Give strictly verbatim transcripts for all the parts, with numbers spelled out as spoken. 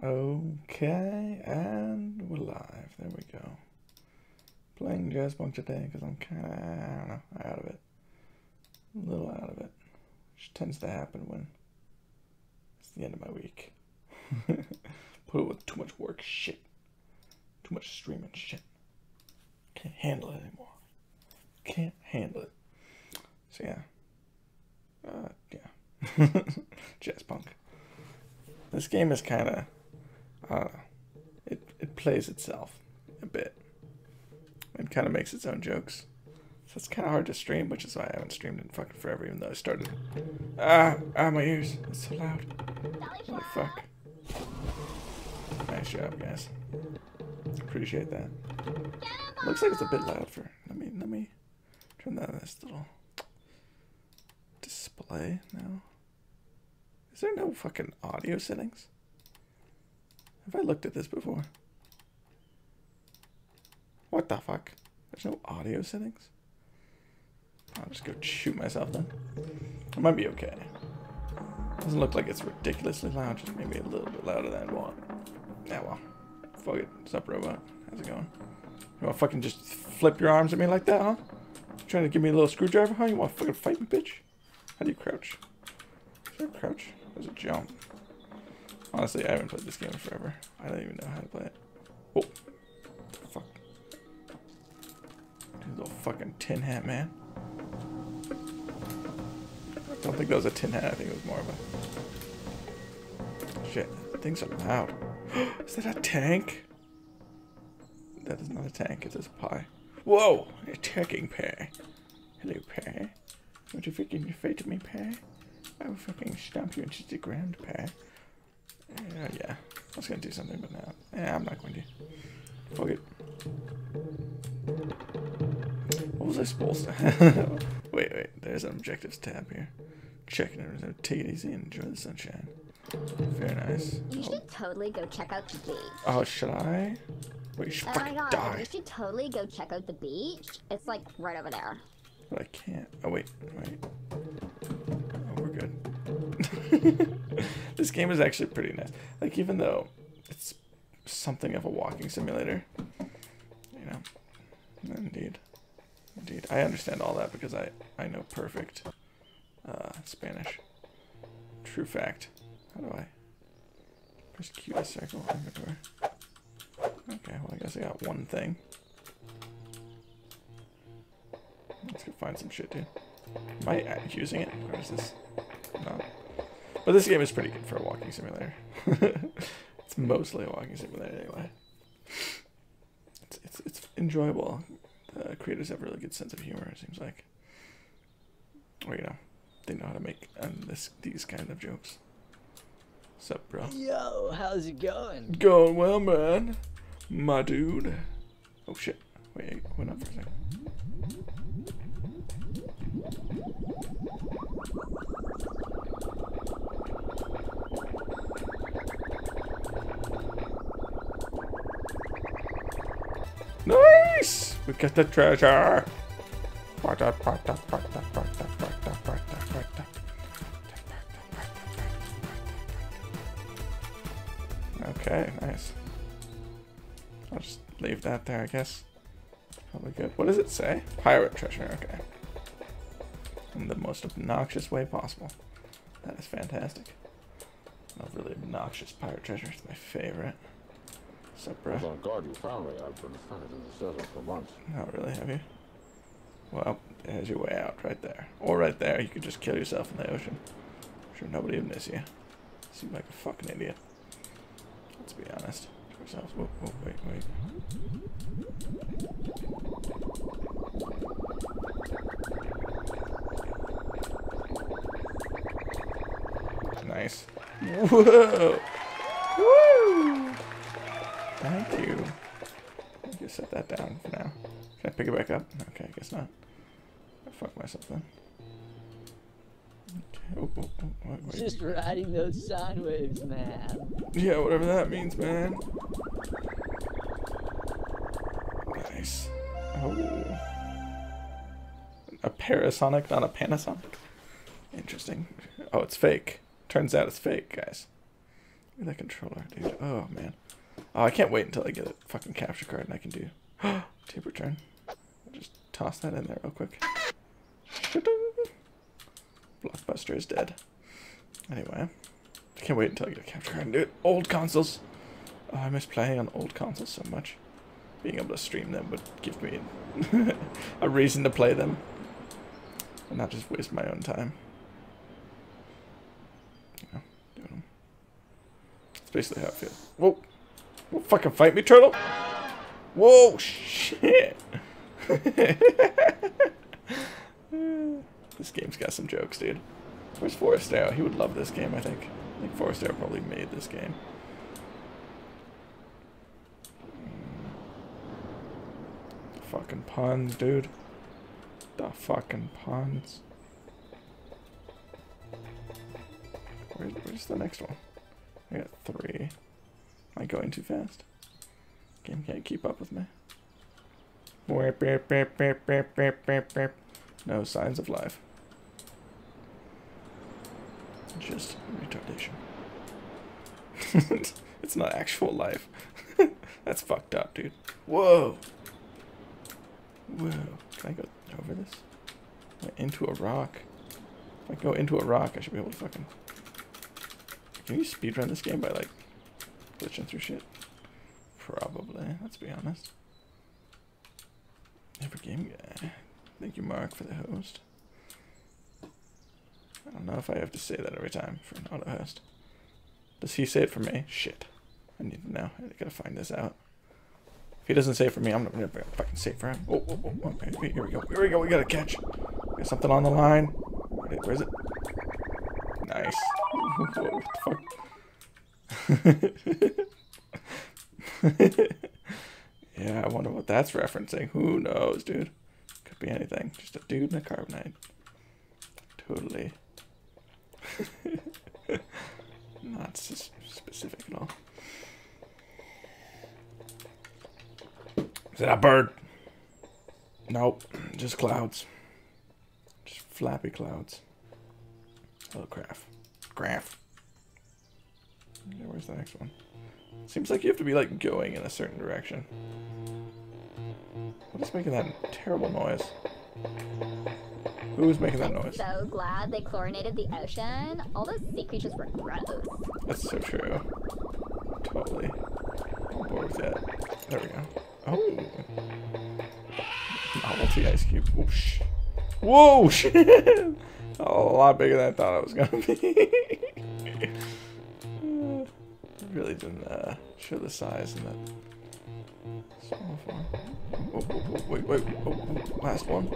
Okay, and we're live. There we go. Playing Jazzpunk today because I'm kind of, I don't know, out of it. A little out of it. Which tends to happen when it's the end of my week. Put it with too much work shit. Too much streaming shit. Can't handle it anymore. Can't handle it. So yeah. Uh, yeah. Jazzpunk. This game is kind of, uh, it, it plays itself a bit. It kind of makes its own jokes. So it's kind of hard to stream, which is why I haven't streamed in fucking forever, even though I started. Ah, ah, my ears. It's so loud. Holy fuck. Nice job, guys. Appreciate that. Looks like it's a bit loud for, let me, let me turn that on this little display now. Is there no fucking audio settings? Have I looked at this before? What the fuck? There's no audio settings? I'll just go shoot myself then. It might be okay. Doesn't look like it's ridiculously loud, just maybe a little bit louder than I want. Yeah, well. Fuck it. What's up, robot? How's it going? You wanna fucking just flip your arms at me like that, huh? You trying to give me a little screwdriver, huh? You wanna fucking fight me, bitch? How do you crouch? Is there a crouch? There's a jump. Honestly, I haven't played this game in forever. I don't even know how to play it. Oh. Fuck. Little fucking tin hat, man. I don't think that was a tin hat. I think it was more of a... Shit. Things are loud. Is that a tank? That is not a tank. It is a pie. Whoa! Attacking pie. Hello, pie. Won't you freaking fight to me, pie? I will fucking stomp you into the ground, pie. Uh, yeah. I was gonna do something, but now. Yeah, I'm not going to. Fuck it. What was I supposed to? wait, wait. There's an objectives tab here. Checking it. Take it easy and enjoy the sunshine. Very nice. You oh. should totally go check out the beach. Oh, should I? Wait, you should Oh fucking my god, die. you should totally go check out the beach. It's like right over there. But I can't. Oh, wait. Wait. Oh, we're good. This game is actually pretty nice. Like, even though it's something of a walking simulator, you know. Indeed. Indeed. I understand all that because I, I know perfect uh, Spanish. True fact. How do I? Press Q to circle inventory. Okay, well I guess I got one thing. Let's go find some shit, dude. Am I using it? Or is this? No. But this game is pretty good for a walking simulator. It's mostly a walking simulator anyway. It's, it's, it's enjoyable. The creators have a really good sense of humor, it seems like. Or, you know, they know how to make um, this these kind of jokes. What's up, bro? Yo, how's it going? Going well, man. My dude. Oh, shit. Wait, I went up for a second. Nice! We got the treasure! Okay, nice. I'll just leave that there, I guess. Probably good. What does it say? Pirate treasure, okay. In the most obnoxious way possible. That is fantastic. A really obnoxious pirate treasure. It's my favorite. What's up, bro? I was on guard you found me. I've been found in the desert for months. Not really, have you? Well, there's your way out right there. Or right there. You could just kill yourself in the ocean. I'm sure nobody would miss you. Seem like a fucking idiot. Let's be honest to ourselves. Whoa, whoa, wait, wait. Nice. Whoa! Woo! Thank you. I'll just set that down for now. Can I pick it back up? Okay, I guess not. I fuck myself then. Okay. Oh, oh, oh, wait, wait. Just riding those sine waves, man. Yeah, whatever that means, man. Nice. Oh. A Parasonic, not a Panasonic. Interesting. Oh, it's fake. Turns out it's fake, guys. Look at that controller, dude. Oh, man. Oh, I can't wait until I get a fucking capture card and I can do tape return. I'll just toss that in there real quick. Blockbuster is dead. Anyway, I can't wait until I get a capture card and do it. Old consoles. Oh, I miss playing on old consoles so much. Being able to stream them would give me a reason to play them. And not just waste my own time. You know, doing them. That's basically how I feel. Whoa! Whoa, fucking fight me, turtle! Whoa, shit! This game's got some jokes, dude. Where's Forrest Arrow? He would love this game, I think. I think Forrest Arrow probably made this game. The fucking puns, dude. The fucking puns. Where's, where's the next one? I got three. Am I going too fast? Game can't keep up with me. No signs of life. Just retardation. It's not actual life. That's fucked up, dude. Whoa. Whoa. Can I go over this? Into a rock. If I go into a rock, I should be able to fucking... Can you speedrun this game by, like, glitching through shit? Probably, let's be honest. Never game guy. Thank you, Mark, for the host. I don't know if I have to say that every time for an auto host. Does he say it for me? Shit. I need to know. I gotta find this out. If he doesn't say it for me, I'm not gonna fucking say it for him. Oh, oh, oh, oh. Wait, wait, here we go. Here we go. We got a catch. Got something on the line. Wait, where is it? Nice. Whoa, what the fuck? Yeah, I wonder what that's referencing. Who knows, dude? Could be anything. Just a dude in a carbonite. Totally. Not s specific at all. Is that a bird? Nope. Just clouds. Just flappy clouds. Hello, Graph. Graph. Yeah, where's the next one? Seems like you have to be, like, going in a certain direction. What is making that terrible noise? Who is making that noise? So glad they chlorinated the ocean. All those sea creatures were gross. That's so true. Totally. On board with that. There we go. Oh. Novelty ice cube. Whoosh. Whoa, shit! A lot bigger than I thought it was gonna be. uh, really didn't uh, show the size in that small form. Oh, oh, oh, wait, wait, oh, oh, last one.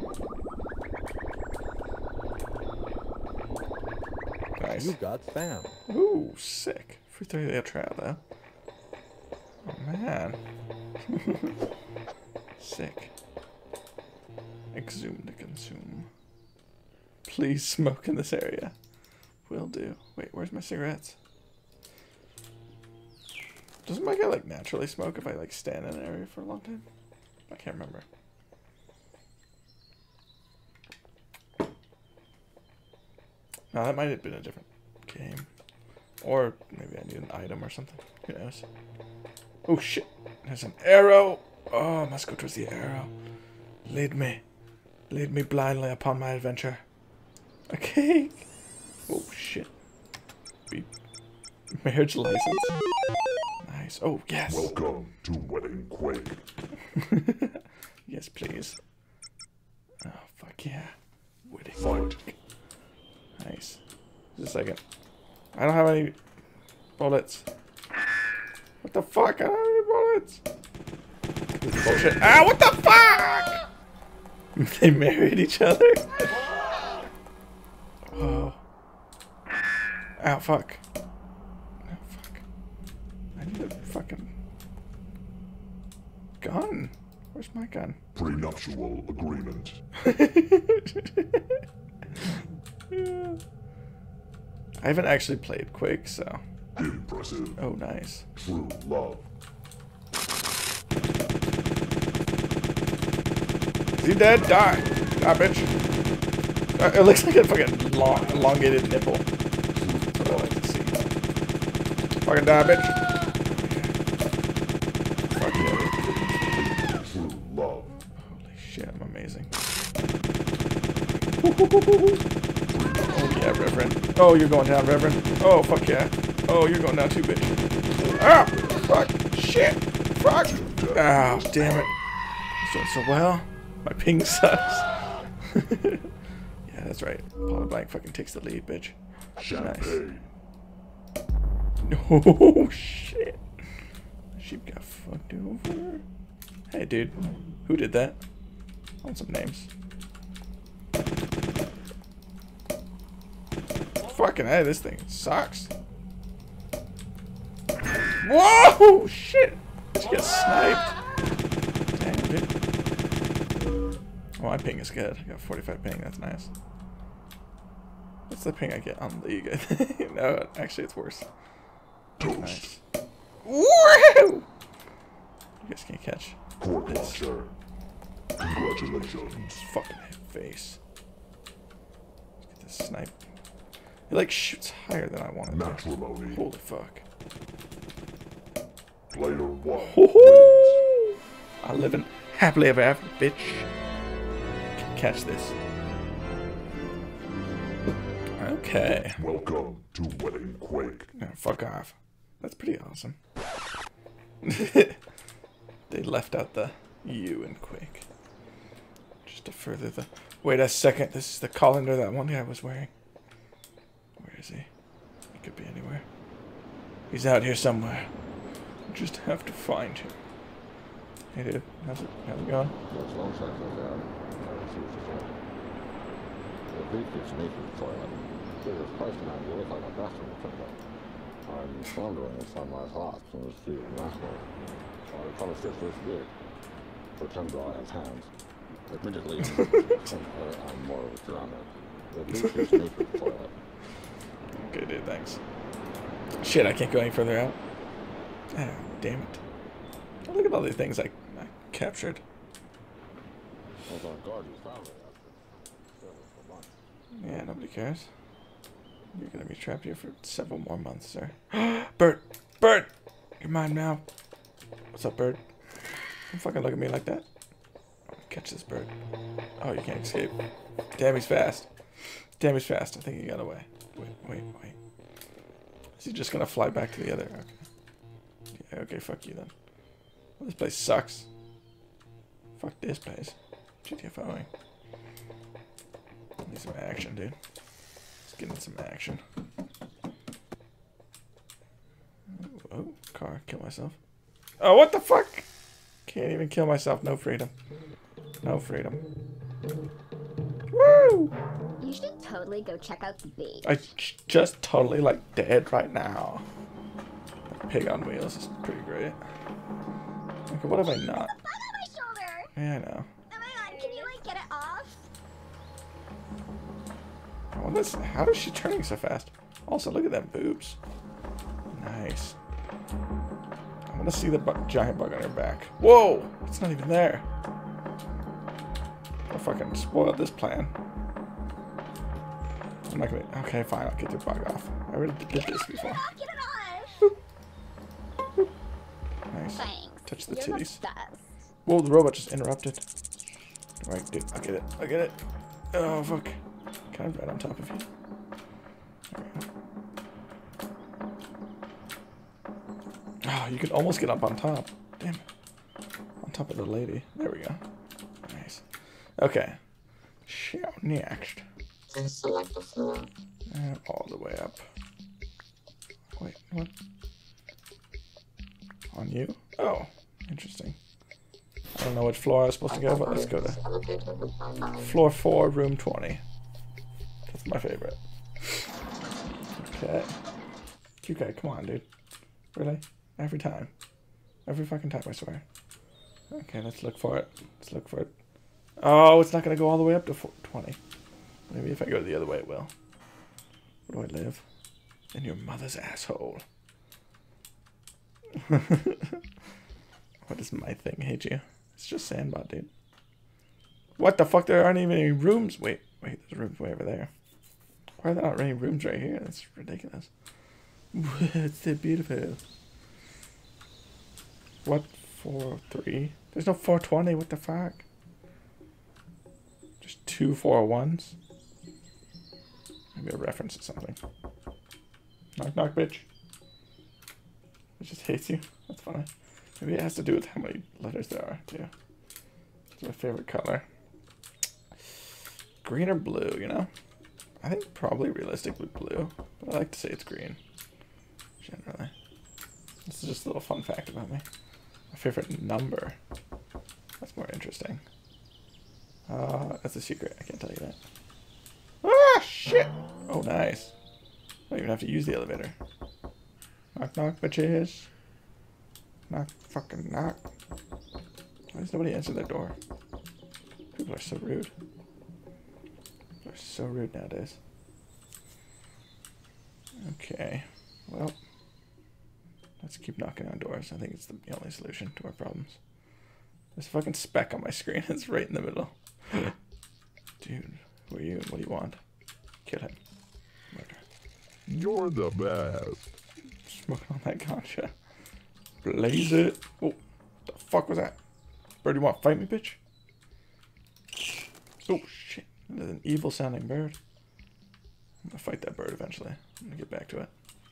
Nice. You got spam. Ooh, sick. Free thirty day trial though. Oh man. Sick. Exhume to consume. Please smoke in this area. Will do. Wait, where's my cigarettes? Doesn't my guy like naturally smoke if I like stand in an area for a long time? I can't remember. No, that might have been a different game. Or maybe I need an item or something. Who knows? Oh shit! There's an arrow! Oh, I must go towards the arrow. Lead me. Lead me blindly upon my adventure. Okay. Oh shit. Beep. Marriage license. Nice. Oh, yes. Welcome to Wedding Quake. Yes, please. Oh, fuck yeah. Wedding Fight. Quake. Nice. Just a second. I don't have any bullets. What the fuck? I don't have any bullets. This is bullshit. Ah, what the fuck? They married each other? Oh. Ow, fuck. Oh, fuck. I need a fucking gun. Where's my gun? Prenuptial agreement. Yeah. I haven't actually played Quake, so. Impressive. Oh, nice. True love. Is he dead? Die. Die, bitch. Uh, it looks like a fucking long, elongated nipple. That's what I like to see. Fucking die, bitch. Fuck yeah. True love. Holy shit, I'm amazing. Oh yeah, Reverend. Oh, you're going down, Reverend. Oh, fuck yeah. Oh, you're going down too, bitch. Ah! Fuck! Shit! Fuck! Ah, damn it. I'm doing so well. My ping sucks. Yeah, that's right. Paula Blank fucking takes the lead, bitch. Champagne. Oh, shit. Sheep got fucked over. Hey, dude. Who did that? I want some names. Fucking hey, this thing sucks. Whoa! Shit! She gets sniped. Damn, dude. Oh, my ping is good. I got forty-five ping. That's nice. What's the ping I get on League? I think? No, actually, it's worse. Toast. Nice. Woo! You guys can't catch Core this. posture. Congratulations. Fucking face. Let's get this snipe. It like shoots higher than I wanted to. Matrimony. Holy fuck. Player one. Woohoo! I live in happily ever after, bitch. Catch this. Okay. Welcome to Wedding Quake. No, fuck off. That's pretty awesome. They left out the U in Quake. Just to further the... Wait a second. This is the colander that one guy was wearing. Where is he? He could be anywhere. He's out here somewhere. Just have to find him. Hey dude, how's it, how's it going? Looks long since I've had. I don't see what you're saying. The beach gets me to the toilet. There's place behind you look like a bathroom window. I'm floundering in sunlight hot in this field of asshole. I probably fit this big. Pretend I have hands. Admittedly, I'm more of a drowner. The beach gets me to the toilet. Okay dude, thanks. Shit, I can't go any further out. Ah, damn it. Oh, look at all the things I, I captured. I was on guard you found me after several months. Yeah, nobody cares. You're gonna be trapped here for several more months, sir. Bert! Bert! You're mine now. What's up, Bert? Don't fucking look at me like that. Catch this bird. Oh, you can't escape. Damn, he's fast. Damn, he's fast. I think he got away. Wait, wait, wait. Is he just gonna fly back to the other? Okay. Yeah, okay, fuck you then. Well, this place sucks. Fuck this place. GTFOing. Need some action, dude. Let's get in some action. Oh, car. Kill myself. Oh, what the fuck? Can't even kill myself. No freedom. No freedom. Woo! You should totally go check out the beach. I j just totally like dead right now. Pig on wheels is pretty great. Okay, what have I not? Bug on my shoulder! Yeah, I know. Oh my god, can you like get it off? Oh, this, how is she turning so fast? Also, look at them boobs. Nice. I want to see the bu giant bug on her back. Whoa! It's not even there. I fucking spoiled this plan. I'm not gonna. Okay, fine. I'll get the bug off. I already did this before. Get it off! Nice. Thanks. Touch the You're titties. the best. Whoa, the robot just interrupted. Alright, dude. I'll get it. I'll get it. Oh, fuck. Kind of right on top of you. There we go. Oh, you could almost get up on top. Damn it. On top of the lady. There we go. Nice. Okay. So, next. Select the floor. And all the way up. Wait, what? On you? Oh, interesting. I don't know which floor I was supposed to go, but let's go to floor four, room twenty. That's my favorite. Okay. Q K, come on, dude. Really? Every time. Every fucking time, I swear. Okay, let's look for it. Let's look for it. Oh, it's not going to go all the way up to twenty. Maybe if I go the other way, it will. Where do I live? In your mother's asshole. What is my thing? I hate you. It's just Sandbot, dude. What the fuck? There aren't even any rooms. Wait, wait, there's rooms way over there. Why are there not any rooms right here? That's ridiculous. It's so beautiful. What? four oh three? There's no four twenty, what the fuck? Just two four oh ones? Maybe a reference to something. Knock knock, bitch. It just hates you. That's funny. Maybe it has to do with how many letters there are, too. It's my favorite color. Green or blue, you know? I think probably realistically blue, but I like to say it's green. Generally. This is just a little fun fact about me. My favorite number. That's more interesting. Uh, that's a secret. I can't tell you that. Ah, shit! Oh, nice. Don't even have to use the elevator. Knock, knock, bitches. Knock, fucking knock. Why does nobody answer their door? People are so rude. People are so rude nowadays. Okay. Well, let's keep knocking on doors. I think it's the only solution to our problems. There's a fucking speck on my screen. It's right in the middle. Dude, who are you and what do you want? Kill him. Murder. You're the best. Smoking on that ganja. Blaze it. Oh, the fuck was that? Bird, you want to fight me, bitch? Oh, shit. That is an evil sounding bird. I'm gonna fight that bird eventually. I'm gonna get back to it.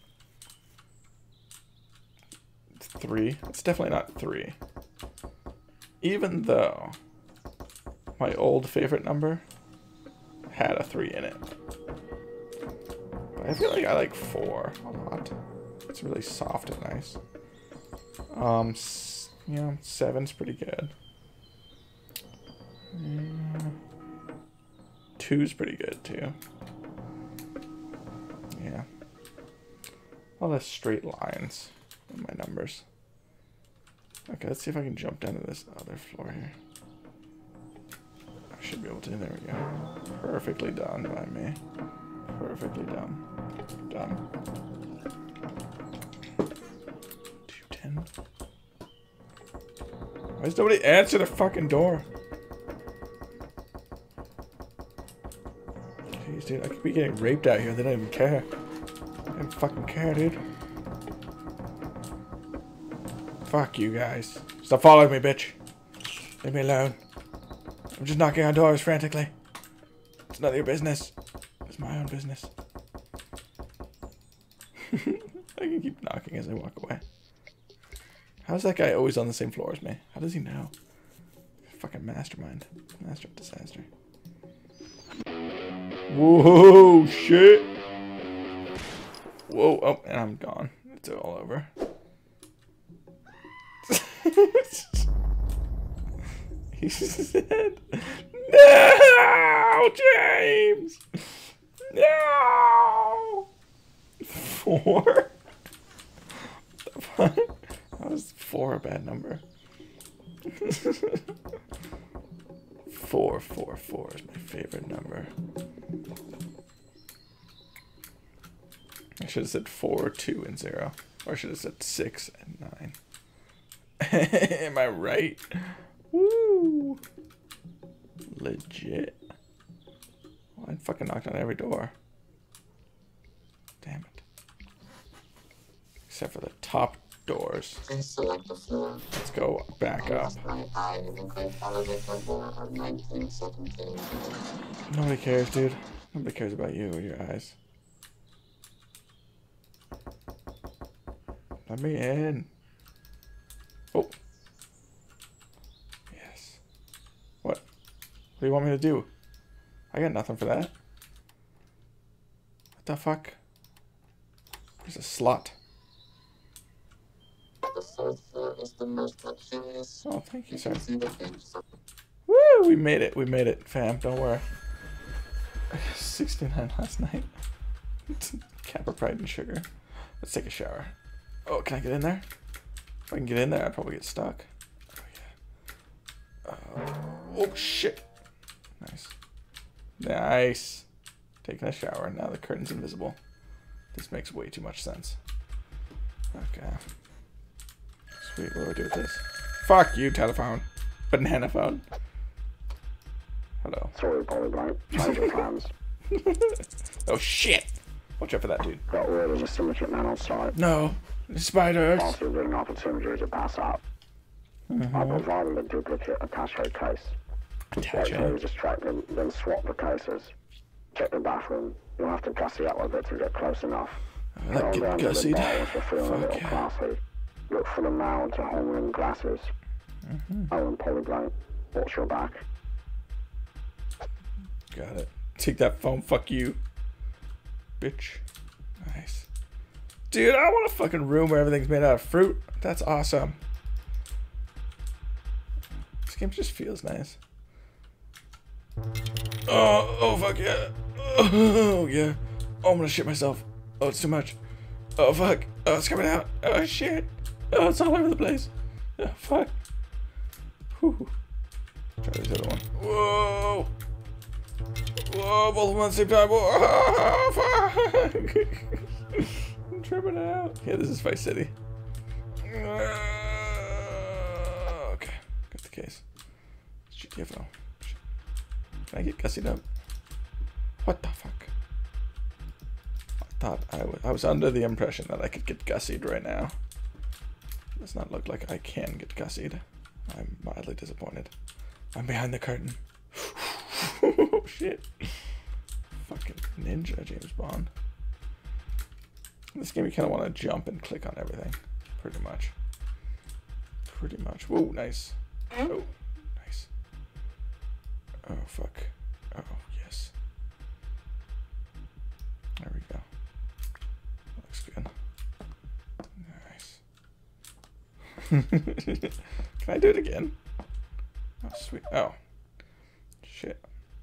It's three. It's definitely not three. Even though my old favorite number had a three in it. But I feel like I like four a lot. It's really soft and nice. Um, you know, seven's pretty good. Yeah. Two's pretty good too. Yeah. All the straight lines in my numbers. Okay, let's see if I can jump down to this other floor here. I should be able to. There we go. Perfectly done by me. Perfectly done. Done. two ten. Why does nobody answer the fucking door? Jeez, dude, I could be getting raped out here. They don't even care. They don't fucking care, dude. Fuck you guys. Stop following me, bitch. Leave me alone. I'm just knocking on doors frantically. It's none of your business. It's my own business. I can keep knocking as I walk away. How's that guy always on the same floor as me? How does he know? Fucking mastermind. Master of disaster. Whoa, shit. Whoa, oh, and I'm gone. It's all over. He said, no, James. No. Four? What the fuck? How is four a bad number? Four, four, four is my favorite number. I should have said four, two, and zero. Or I should have said six and nine. Am I right? Woo! Legit. Well, I fucking knocked on every door. Damn it. Except for the top doors. Let's go back up. Nobody cares, dude. Nobody cares about you or your eyes. Let me in. Oh. Yes. What? What do you want me to do? I got nothing for that. What the fuck? There's a slot. The fourth floor is the most luxurious. Oh, thank you, sir. See the things. Woo! We made it. We made it, fam. Don't worry. sixty-nine last night. Kappa Pride and sugar. Let's take a shower. Oh, can I get in there? If I can get in there, I'd probably get stuck. Oh, yeah. Uh, oh, shit. Nice. Nice. Taking a shower. Now the curtain's invisible. This makes way too much sense. Okay. Sweet. What do I do with this? Fuck you, telephone. Banana phone. Hello. Sorry, Polygon. Change your plans. Oh, shit. Watch out for that dude. Got word of a syndicate man on site. No. Spiders. After being opportunity to pass up. Mm-hmm. I provided a duplicate attaché case. Attaché. Wait till you distract them, then swap the cases. Check the bathroom. You'll have to gussy up a bit to get close enough. I like Go getting down to the gussied. bar if you're feeling a Fuck little yeah. classy. Look for the male to home glasses. Mm-hmm. Oh, and polyglot. Watch your back. Got it. Take that phone. Fuck you. Bitch. Nice. Dude, I want a fucking room where everything's made out of fruit. That's awesome. This game just feels nice. Oh, oh fuck yeah. Oh yeah. Oh, I'm gonna shit myself. Oh, it's too much. Oh fuck. Oh, it's coming out. Oh shit. Oh, it's all over the place. Oh fuck. Whew. Try this other one. Whoa. Whoa, both of them at the same time. Whoa, fuck. I'm tripping out. Yeah, this is Vice City. Okay, got the case. G T F O. Can I get gussied up? What the fuck? I thought I was, I was under the impression that I could get gussied right now. Does not look like I can get gussied. I'm mildly disappointed. I'm behind the curtain. Oh shit. Fucking ninja James Bond. In this game you kinda wanna jump and click on everything. Pretty much. Pretty much. Whoa, nice. Oh, nice. Oh fuck. Oh yes. There we go. Looks good. Nice. Can I do it again? Oh sweet. Oh. Shit.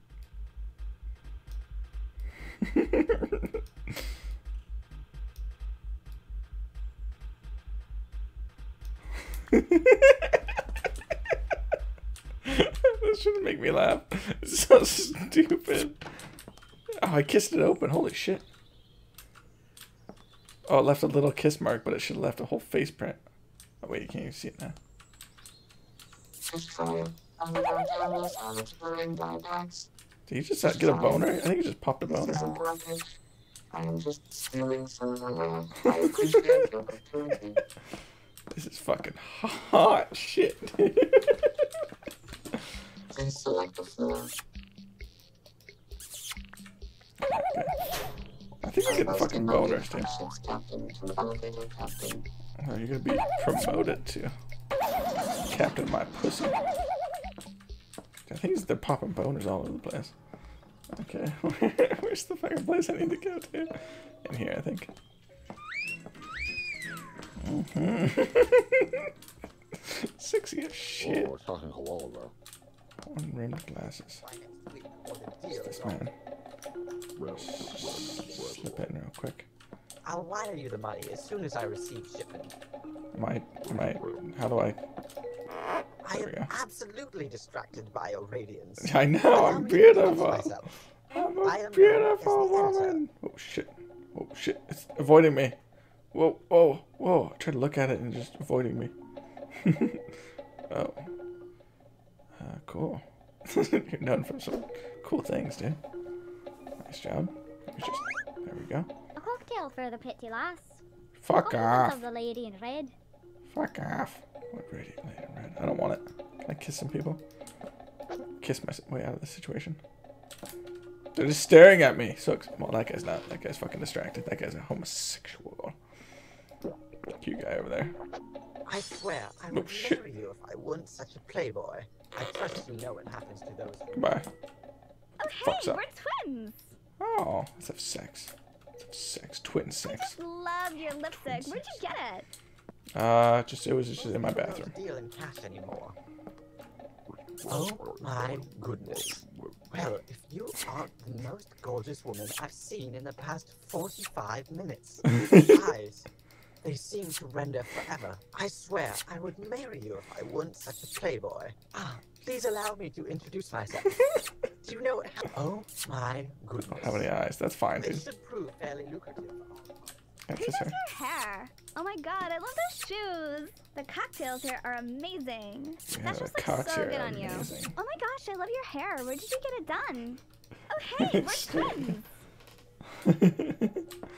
This shouldn't make me laugh. It's so stupid. Oh, I kissed it open. Holy shit. Oh, it left a little kiss mark, but it should have left a whole face print. Oh, wait, you can't even see it now. Just try it. I'm going down this on exploring buybacks. Did you just uh, get a boner? I think you just popped a This boner. isn't working. I am just stealing from the land. I appreciate the opportunity. This is fucking hot shit. Please select the floor. I think you're getting fucking boners, dude. Ship's captain to elevator captain. Oh, you're gonna be promoted to Captain My Pussy. I think they're popping boners all over the place. Okay, where's the fucking place I need to go to? In here, I think. Mm-hmm. Sexy as shit. Oh, we're talking halal there. One rimmed glasses. What's this man? Slip in real quick. I'll wire you the money as soon as I receive shipment. My, my, how do I? I There we am go. absolutely distracted by your radiance. I know, Allow I'm me to introduce beautiful. myself. I'm I a am known beautiful as the Editor. woman. Oh shit. Oh shit. It's avoiding me. Whoa, whoa, whoa. I tried to look at it and just avoiding me. Oh. Uh, cool. You're known for some cool things, dude. Nice job. Let me just, there we go. A cocktail for the pretty lass. Fuck Compliments off. of the lady in red. Fuck off. What radiant lady in red? I don't want it. Can I kiss some people? Kiss my way out of this situation. They're just staring at me. So, well, that guy's not. That guy's fucking distracted. That guy's a homosexual. Cute guy over there. I swear, I Oh, would shit. marry you if I weren't such a playboy. I trust you know what happens to those who... Goodbye. Oh, Fuck's hey, up. we're twins. Oh, let's have sex. Let's have sex. Twin sex. Love your lipstick. Where'd you get it? Uh, just it was just in my Most bathroom. don't deal in cash anymore. Oh my goodness. Well, if you aren't the most gorgeous woman I've seen in the past forty-five minutes. Eyes, they seem to render forever. I swear I would marry you if I weren't such a playboy. Ah, please allow me to introduce myself. Do you know what hap- Oh my goodness. Don't have any eyes. That's fine, This dude. should prove fairly lucrative. That's Who just does her. your hair? Oh my god, I love those shoes. The cocktails here are amazing. Yeah, that the just looks cocks so here good are on you. amazing. Oh my gosh, I love your hair. Where did you get it done? Oh hey, we're twins.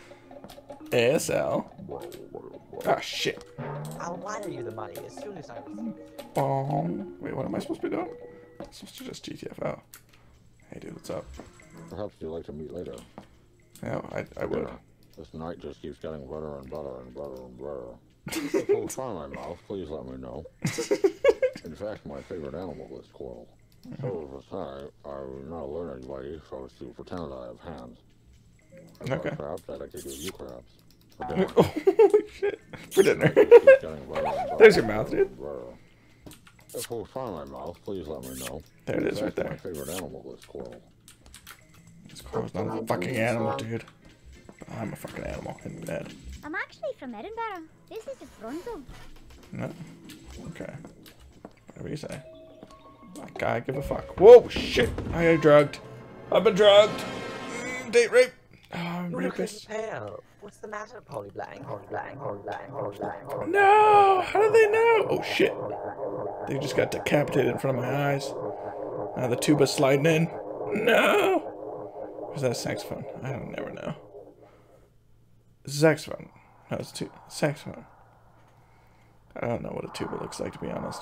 A S L. Ah, shit. I'll wire you the money as soon as I receive it. Bong. Wait, what am I supposed to be doing? I'm supposed to just G T F O. Hey, dude, what's up? Perhaps you'd like to meet later. No, I, I would. Yeah. This night just keeps getting better and better and better and better. If you'll try my mouth, please let me know. In fact, my favorite animal is squirrel. So as I say, I will not learn anybody so as to pretend I have hands. If Okay. I crabs, I'd like to give you crabs. For dinner. Holy shit. For dinner. Keeps getting better and better There's your mouth, dude. and better. If you'll try my mouth, please let me know. There it In is, right fact, there. My favorite animal is squirrel. Squirrel's not a fucking animal, dude. But I'm a fucking animal in bed. I'm actually from Edinburgh. This is Toronto. No. Okay. Whatever you say. That guy give a fuck. Whoa, shit. I got drugged. I've been drugged. Mm, date rape. Oh, I'm You're looking rapist. pale. What's the matter, Polly Blank? Polly Blank, Polly Blank, Polly Blank, Polly Blank. No! How did they know? Oh, shit. They just got decapitated in front of my eyes. Now the tuba's sliding in. No! Is that a saxophone? I don't never know. Saxophone. No, it's a tu- saxophone. I don't know what a tuba looks like, to be honest.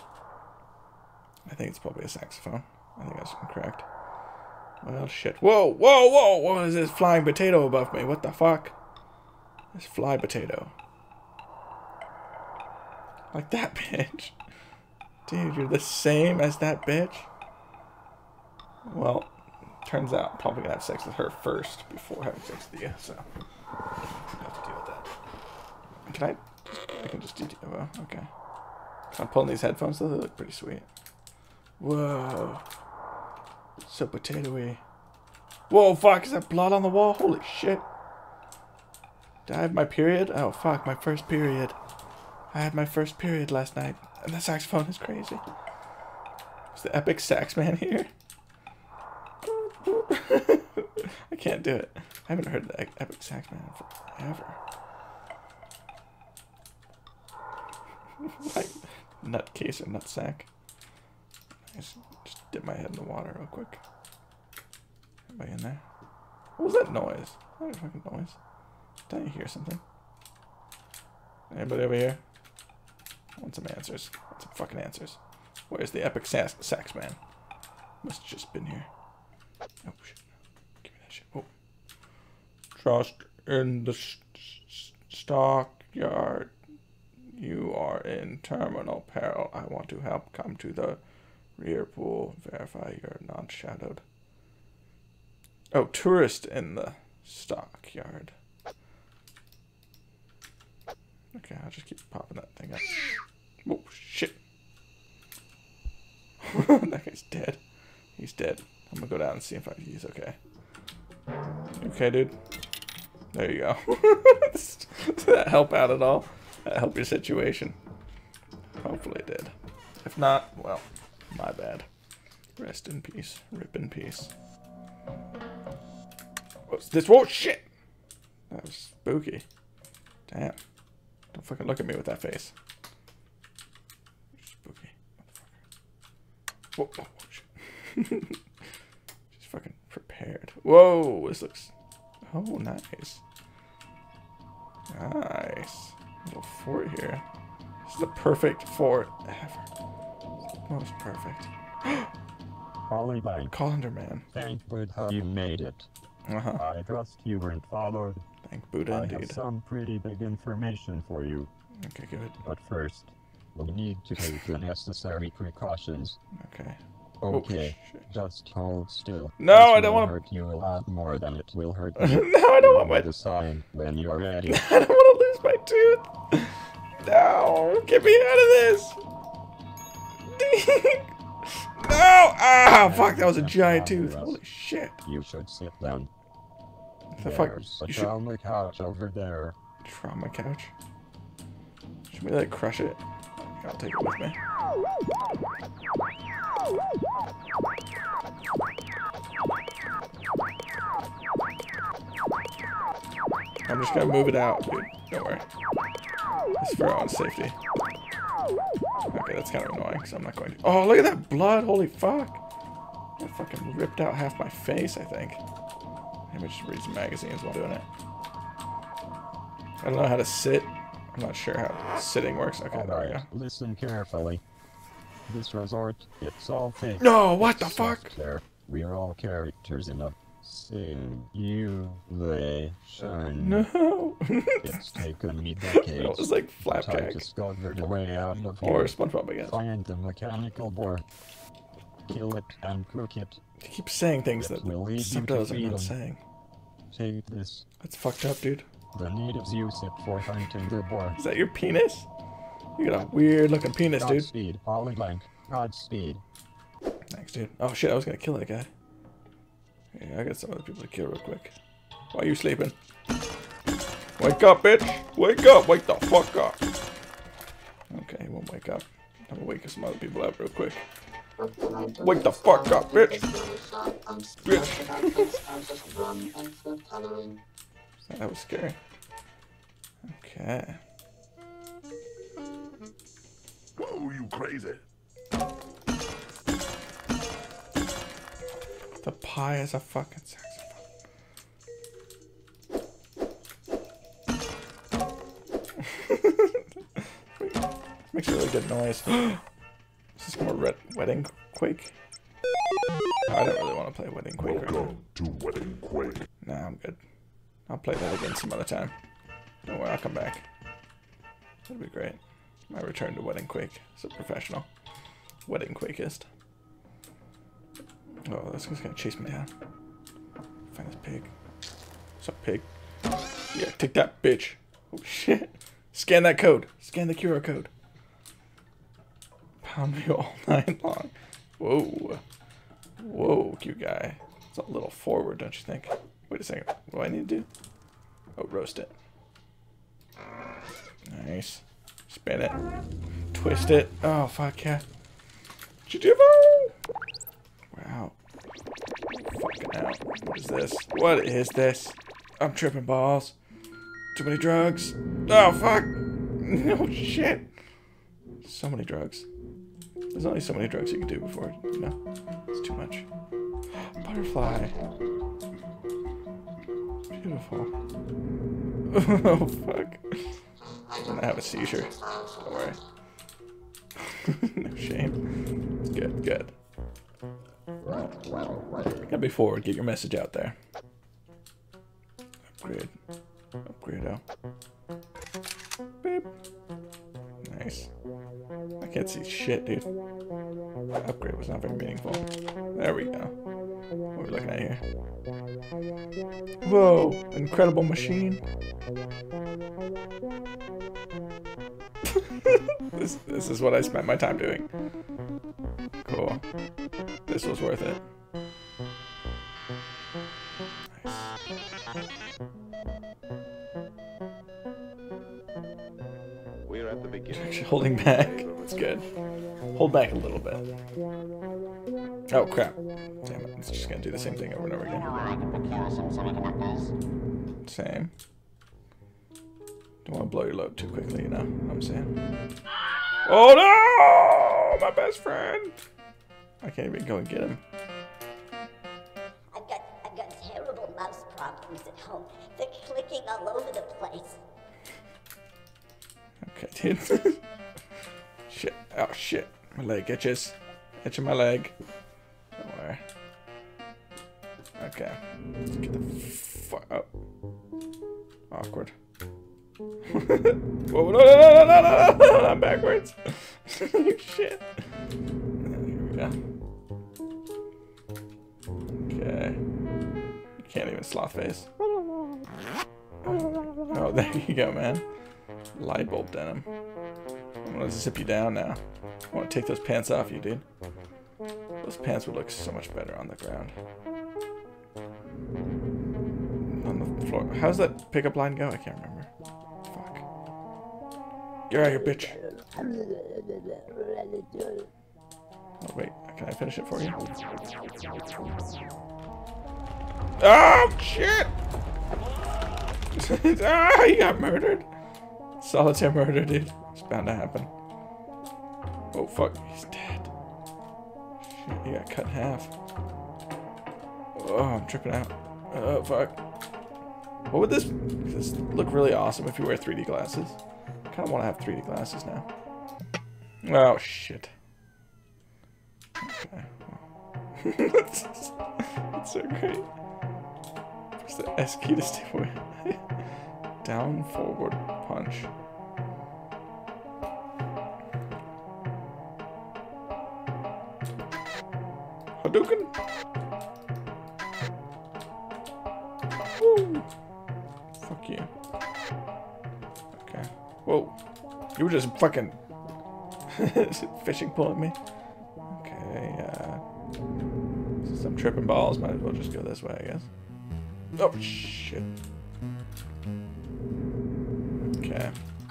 I think it's probably a saxophone. I think that's correct. Well, shit. Whoa, whoa, whoa! What is this flying potato above me? What the fuck? This fly potato. Like that bitch. Dude, you're the same as that bitch? Well, turns out I'm probably gonna have sex with her first before having sex with you, so I have to deal with that. Can I? I can just do T V O. Okay. I'm pulling these headphones though, they look pretty sweet. Whoa. So potatoey. Whoa, fuck, is that blood on the wall? Holy shit. Did I have my period? Oh, fuck, my first period. I had my first period last night. And the saxophone is crazy. Is the epic sax man here? I can't do it. I haven't heard the epic sax man forever. Like, nutcase or nutsack. I just, just dip my head in the water real quick. Anybody in there? What was that noise? What was that fucking noise? Did I hear something? Anybody over here? I want some answers. I want some fucking answers. Where's the epic sax, sax man? Must have just been here. Oh shit. Give me that shit. Oh. Trust in the st st stockyard. You are in terminal peril. I want to help. Come to the rear pool. Verify you're not shadowed. Oh, tourist in the stockyard. Okay, I'll just keep popping that thing up. Oh, shit. That guy's dead. He's dead. I'm gonna go down and see if I, he's okay. You okay, dude? There you go. Does that help out at all? That help your situation? Hopefully it did. If not, well, my bad. Rest in peace. Rip in peace. What's this? Whoa, shit! That was spooky. Damn. Don't fucking look at me with that face. Spooky. Motherfucker. Whoa, whoa, whoa, shit. She's fucking prepared. Whoa, this looks... Oh, nice. Nice. Little fort here. This is the perfect fort ever. Most perfect. Polly Blank. Colander man. Thank Buddha you made it. Uh-huh. I trust you weren't followed. Thank Buddha I indeed. have some pretty big information for you. Okay, good. But first, we'll need to take the necessary precautions. Okay. Okay, Oh, shit. just hold still. No, This I don't will wanna- hurt you a lot more than it will hurt No, me. I don't want my... The sign when you're ready. I don't want to lose my tooth. No, get me out of this. No! Ah, fuck, that was a giant tooth. Holy shit. You should sit down. The fuck? There's a You should... trauma couch over there. Trauma couch? Should we, like, crush it? I'll take it with me. I'm just gonna move it out, dude. Don't worry. It's for our own safety. Okay, that's kind of annoying, so I'm not going to... Oh, look at that blood! Holy fuck! That fucking ripped out half my face, I think. Maybe I just read some magazines while doing it. I don't know how to sit. I'm not sure how sitting works. Okay, there we go. Alright, listen carefully. This resort, it's all fake. No, what the fuck? There, we are all characters in a simulation. No. It's taken me decades. That was like but I Flapjack. discovered a way out of Or here. SpongeBob, I guess. Find the mechanical board. Kill it and cook it. You keep saying things It that will lead you to subtitles are not freedom. saying. Take this. That's fucked up, dude. The natives use it for hunting the boar. Is that your penis? You got a weird looking penis, dude. Godspeed, Ollie Blank. Godspeed. Thanks, dude. Oh shit, I was gonna kill that guy. Yeah, I got some other people to kill real quick. Why are you sleeping? Wake up, bitch! Wake up! Wake the fuck up! Okay, he won't wake up. I'm gonna wake some other people up real quick. Wake the fuck up, bitch! Bitch! That was scary. Okay. Whoa, you crazy. The pie is a fucking saxophone. Makes a really good noise. Is this more red Wedding Quake? Oh, I don't really want to play Wedding Quake right now. Welcome to Wedding Quake. Nah, I'm good. I'll play that again some other time. Don't worry, I'll come back. That'd be great. My return to Wedding Quake as a professional Wedding Quakeist. Oh, this guy's gonna chase me down. Find this pig. What's up, pig? Yeah, take that, bitch. Oh shit. Scan that code. Scan the Q R code. Pound me all night long. Whoa. Whoa, cute guy. It's a little forward, don't you think? Wait a second. What do I need to do? Oh, roast it. Nice. Spin it. Twist it. Oh, fuck yeah. Chichivo! Wow. Fucking out. What is this? What is this? I'm tripping balls. Too many drugs. Oh, fuck. No shit. So many drugs. There's only so many drugs you can do before, you know? It's too much. Butterfly. Beautiful. Oh, fuck. I'm gonna have a seizure. Don't worry. No shame. It's good, good. Gotta be forward, get your message out there. Upgrade. Upgrade out. Beep. Nice. I can't see shit, dude. Upgrade was not very meaningful. There we go. What are we looking at here? Whoa! Incredible machine. this this is what I spent my time doing. Cool. This was worth it. We're at the beginning. Actually holding back. That's good. Hold back a little bit. Oh crap. Damn it. It's just gonna do the same thing over and over again. Same. Don't want to blow your load too quickly, you know what I'm saying? Oh no! My best friend! I can't even go and get him. I've got, I've got terrible mouse problems at home. They're clicking all over the place. Okay, dude. Shit. Oh, shit. My leg itches. Itching my leg. Don't worry. Okay. Let's get the fuck up. Awkward. Whoa, no, no, no, no, no, no, no, I'm backwards. Shit. Here we go. Okay. You can't even sloth face. Oh, there you go, man. Light bulb denim. I'm gonna zip you down now. I want to take those pants off you, dude. Those pants would look so much better on the ground. On the floor. How's that pickup line go? I can't remember. Fuck. Get out of here, bitch. Oh, wait. Can I finish it for you? Oh, shit! Ah, he got murdered. Solitaire murder, dude. It's bound to happen. Oh, fuck. He's dead. Shit, he got cut in half. Oh, I'm tripping out. Oh, fuck. What would this, this look really awesome if you wear three D glasses? I kind of want to have three D glasses now. Oh, shit. Okay. that's, that's so great. What's the S key to stay away? Down, forward, punch. Hadouken? Woo! Fuck you. Okay. Whoa. You were just fucking fishing pulling me. Okay, uh... since I'm tripping balls, might as well just go this way, I guess. Oh, shit. Okay.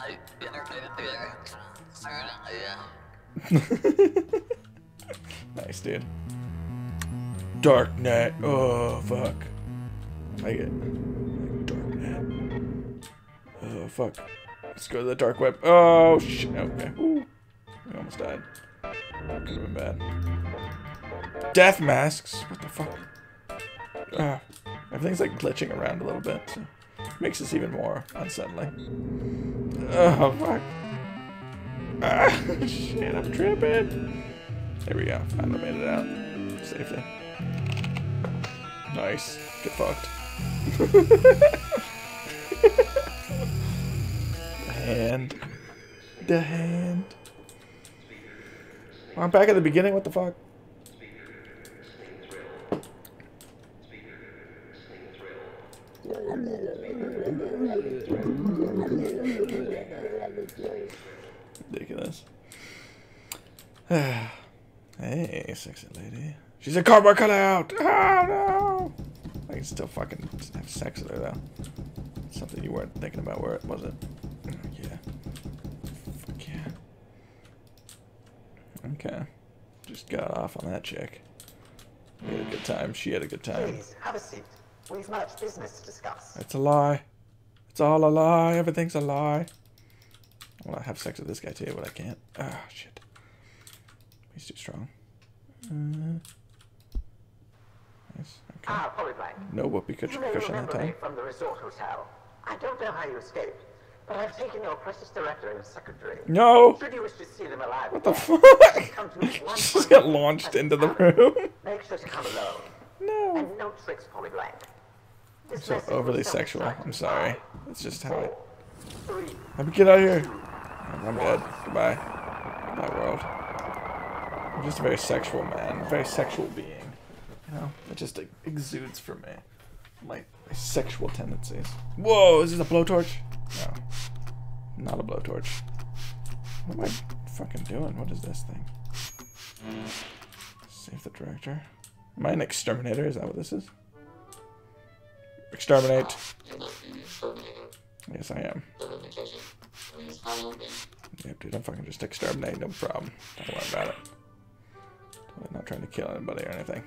Nice, dude. Darknet. Oh, fuck. I like it. Like Darknet. Oh, fuck. Let's go to the dark web. Oh, shit. Okay. Ooh. We almost died. Could have been bad. Death masks. What the fuck? Ah. Everything's like glitching around a little bit. So makes this even more unsettling. Oh, fuck. Ah, shit, I'm tripping. There we go. Finally made it out. Safely. Nice. Get fucked. The hand. The hand. I'm back at the beginning. What the fuck? Ridiculous. Hey, sexy lady. She's a cardboard cutout! Oh no! I can still fucking have sex with her though. Something you weren't thinking about, where it was it? Oh, yeah. Fuck yeah. Okay. Just got off on that chick. We had a good time. She had a good time. Please, have a seat. We've much business to discuss. It's a lie. It's all a lie. Everything's a lie. I want to have sex with this guy too, but I can't. Ah, oh, shit. He's too strong. Uh, nice. Okay. Ah, Polyblank. No whoopee cushion, You may cushion that remember me time. from the resort hotel. I don't know how you escaped, but I've taken your precious director and secretary. No! Should you wish to see them alive? What the again, fuck? come to me one She just point got at launched a into the time. room. Make sure to come alone. No. And no tricks, Polyblank. This So message overly was sexual. self-destruct. I'm sorry. It's just how I... Three. Let me get out of here. I'm dead. Goodbye. Goodbye, world. I'm just a very sexual man. A very sexual being. You know? It just like, exudes from me. My, my sexual tendencies. Whoa, is this a blowtorch? No. Not a blowtorch. What am I fucking doing? What is this thing? Save the director. Am I an exterminator? Is that what this is? Exterminate. Yes, I am. Yep, dude, I'm fucking just exterminate, no problem. Don't worry about it. I'm not trying to kill anybody or anything.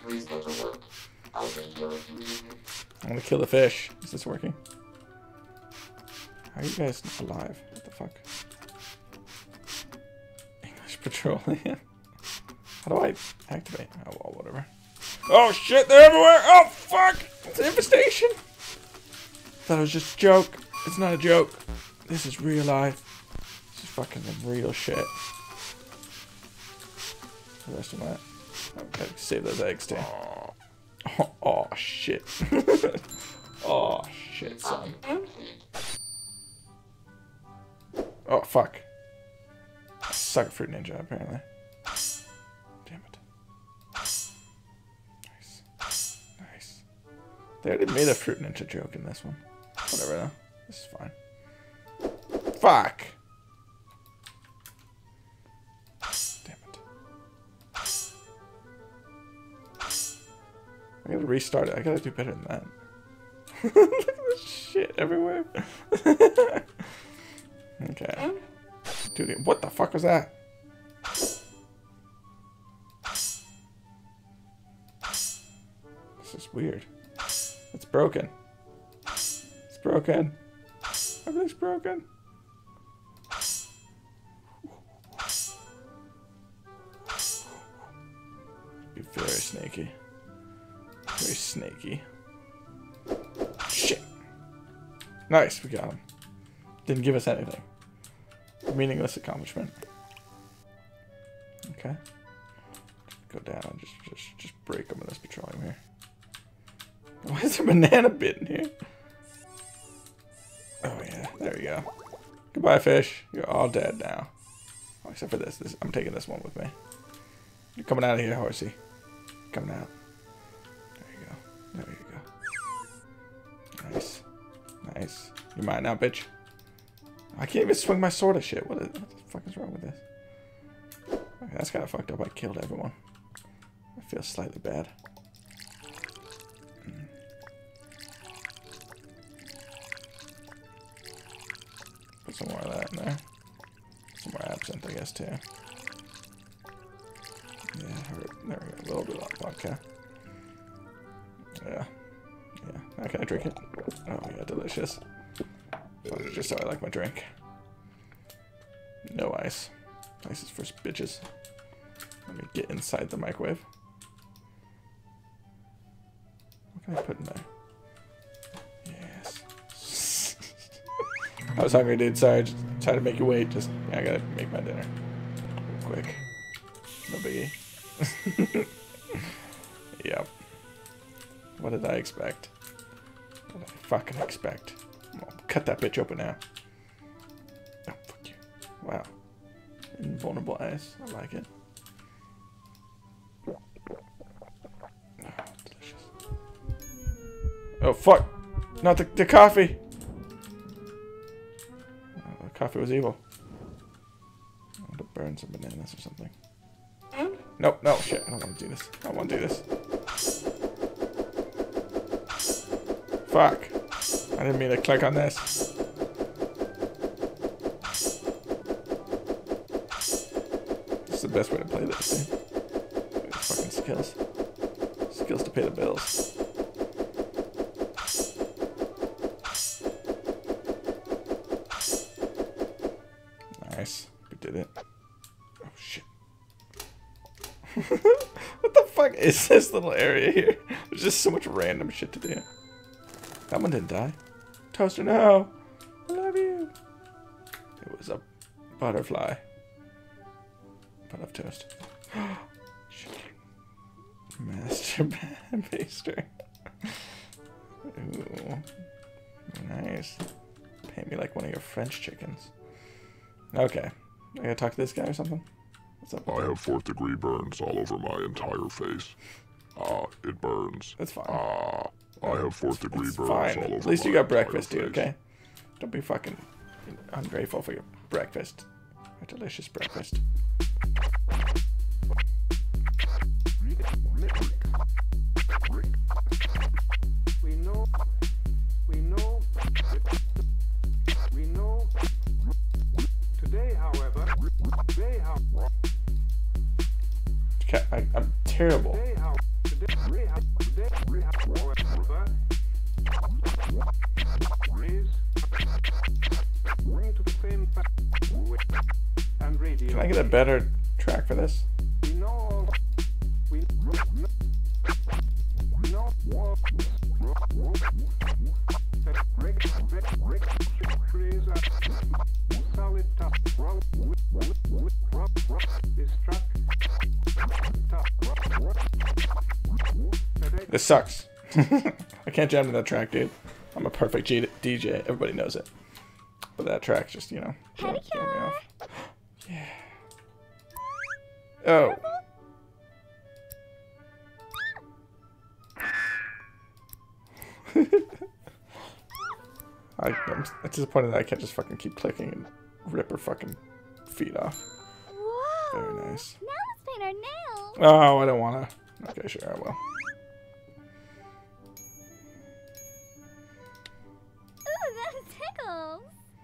I'm gonna kill the fish. Is this working? How are you guys alive? What the fuck? English Petroleum. How do I activate? Oh, well, whatever. Oh shit, they're everywhere! Oh fuck! It's an infestation! Thought it was just a joke. It's not a joke. This is real life. This is fucking real shit. The rest of that. Okay, save those eggs too. Oh, oh shit. Oh shit, son. Oh fuck. I suck at Fruit Ninja apparently. Damn it. Nice. Nice. They already made a Fruit Ninja joke in this one. Whatever though. This is fine. Fuck! Damn it. I gotta restart it. I gotta do better than that. Look at this shit everywhere. Okay. Dude, what the fuck was that? This is weird. It's broken. It's broken. Everything's broken. Be very snaky. Very snaky. Shit. Nice, we got him. Didn't give us anything. Meaningless accomplishment. Okay. Go down and just, just, just break open this petroleum here. Why is there a banana bit in here? Oh yeah, there we go. Goodbye, fish. You're all dead now. Oh, except for this. this. I'm taking this one with me. You're coming out of here, horsey. Coming out. There you go. There you go. Nice. Nice. You mine now, bitch. I can't even swing my sword at shit. What, is, what the fuck is wrong with this? Okay, that's kind of fucked up. I killed everyone. I feel slightly bad. Mm. Put some more of that in there. Some more absinthe, I guess, too. Yeah, there we go. A little bit of vodka. Yeah. Yeah. Now can I drink it? Oh, yeah, delicious. Just how I like my drink. No ice. Ice is for bitches. Let me get inside the microwave. What can I put in there? Yes. I was hungry, dude. Sorry. Just tried to make you wait. Just, yeah, I gotta make my dinner. Real quick. No biggie. Yep. What did I expect? What did I fucking expect? I'll cut that bitch open now. Oh, fuck you. Wow. Invulnerable ice. I like it. Oh, delicious. Oh, fuck. Not the, the coffee. Oh, the coffee was evil. I want to burn some bananas or something. Nope, no, shit. I don't want to do this. I don't want to do this. Fuck. I didn't mean to click on this. This is the best way to play this game. Fucking skills. Skills to pay the bills. Nice. We did it. Oh shit. What the fuck is this little area here? There's just so much random shit to do. That one didn't die. Toaster, no! I love you! It was a butterfly. But of toast. Shit. Master Baster. Ooh. Nice. Pay me like one of your French chickens. Okay. I gotta talk to this guy or something? What's up? I have fourth degree burns all over my entire face. Ah, uh, it burns. That's fine. Ah. Uh, I have fourth degree it's burns fine. all over At least my you got breakfast, face. dude, okay? Don't be fucking ungrateful for your breakfast. A delicious breakfast. We know, we know, we know. Today, however, today, however, okay, I, I'm terrible. Today, how, today, today, today, however, is bring to the same fact and radio. Can I get a better track for this? We know, we know, we know, that break, break, break, trees are solid top, rock, rock, rock, is struck, top, rock, rock. This sucks. I can't jam to that track, dude. I'm a perfect G D J. Everybody knows it. But that track just, you know, throw me off. Yeah. Oh. I, I'm disappointed that I can't just fucking keep clicking and rip her fucking feet off. Whoa. Very nice. Now let's paint our nails. Oh, I don't wanna. Okay, sure, I will. Ooh, that tickles.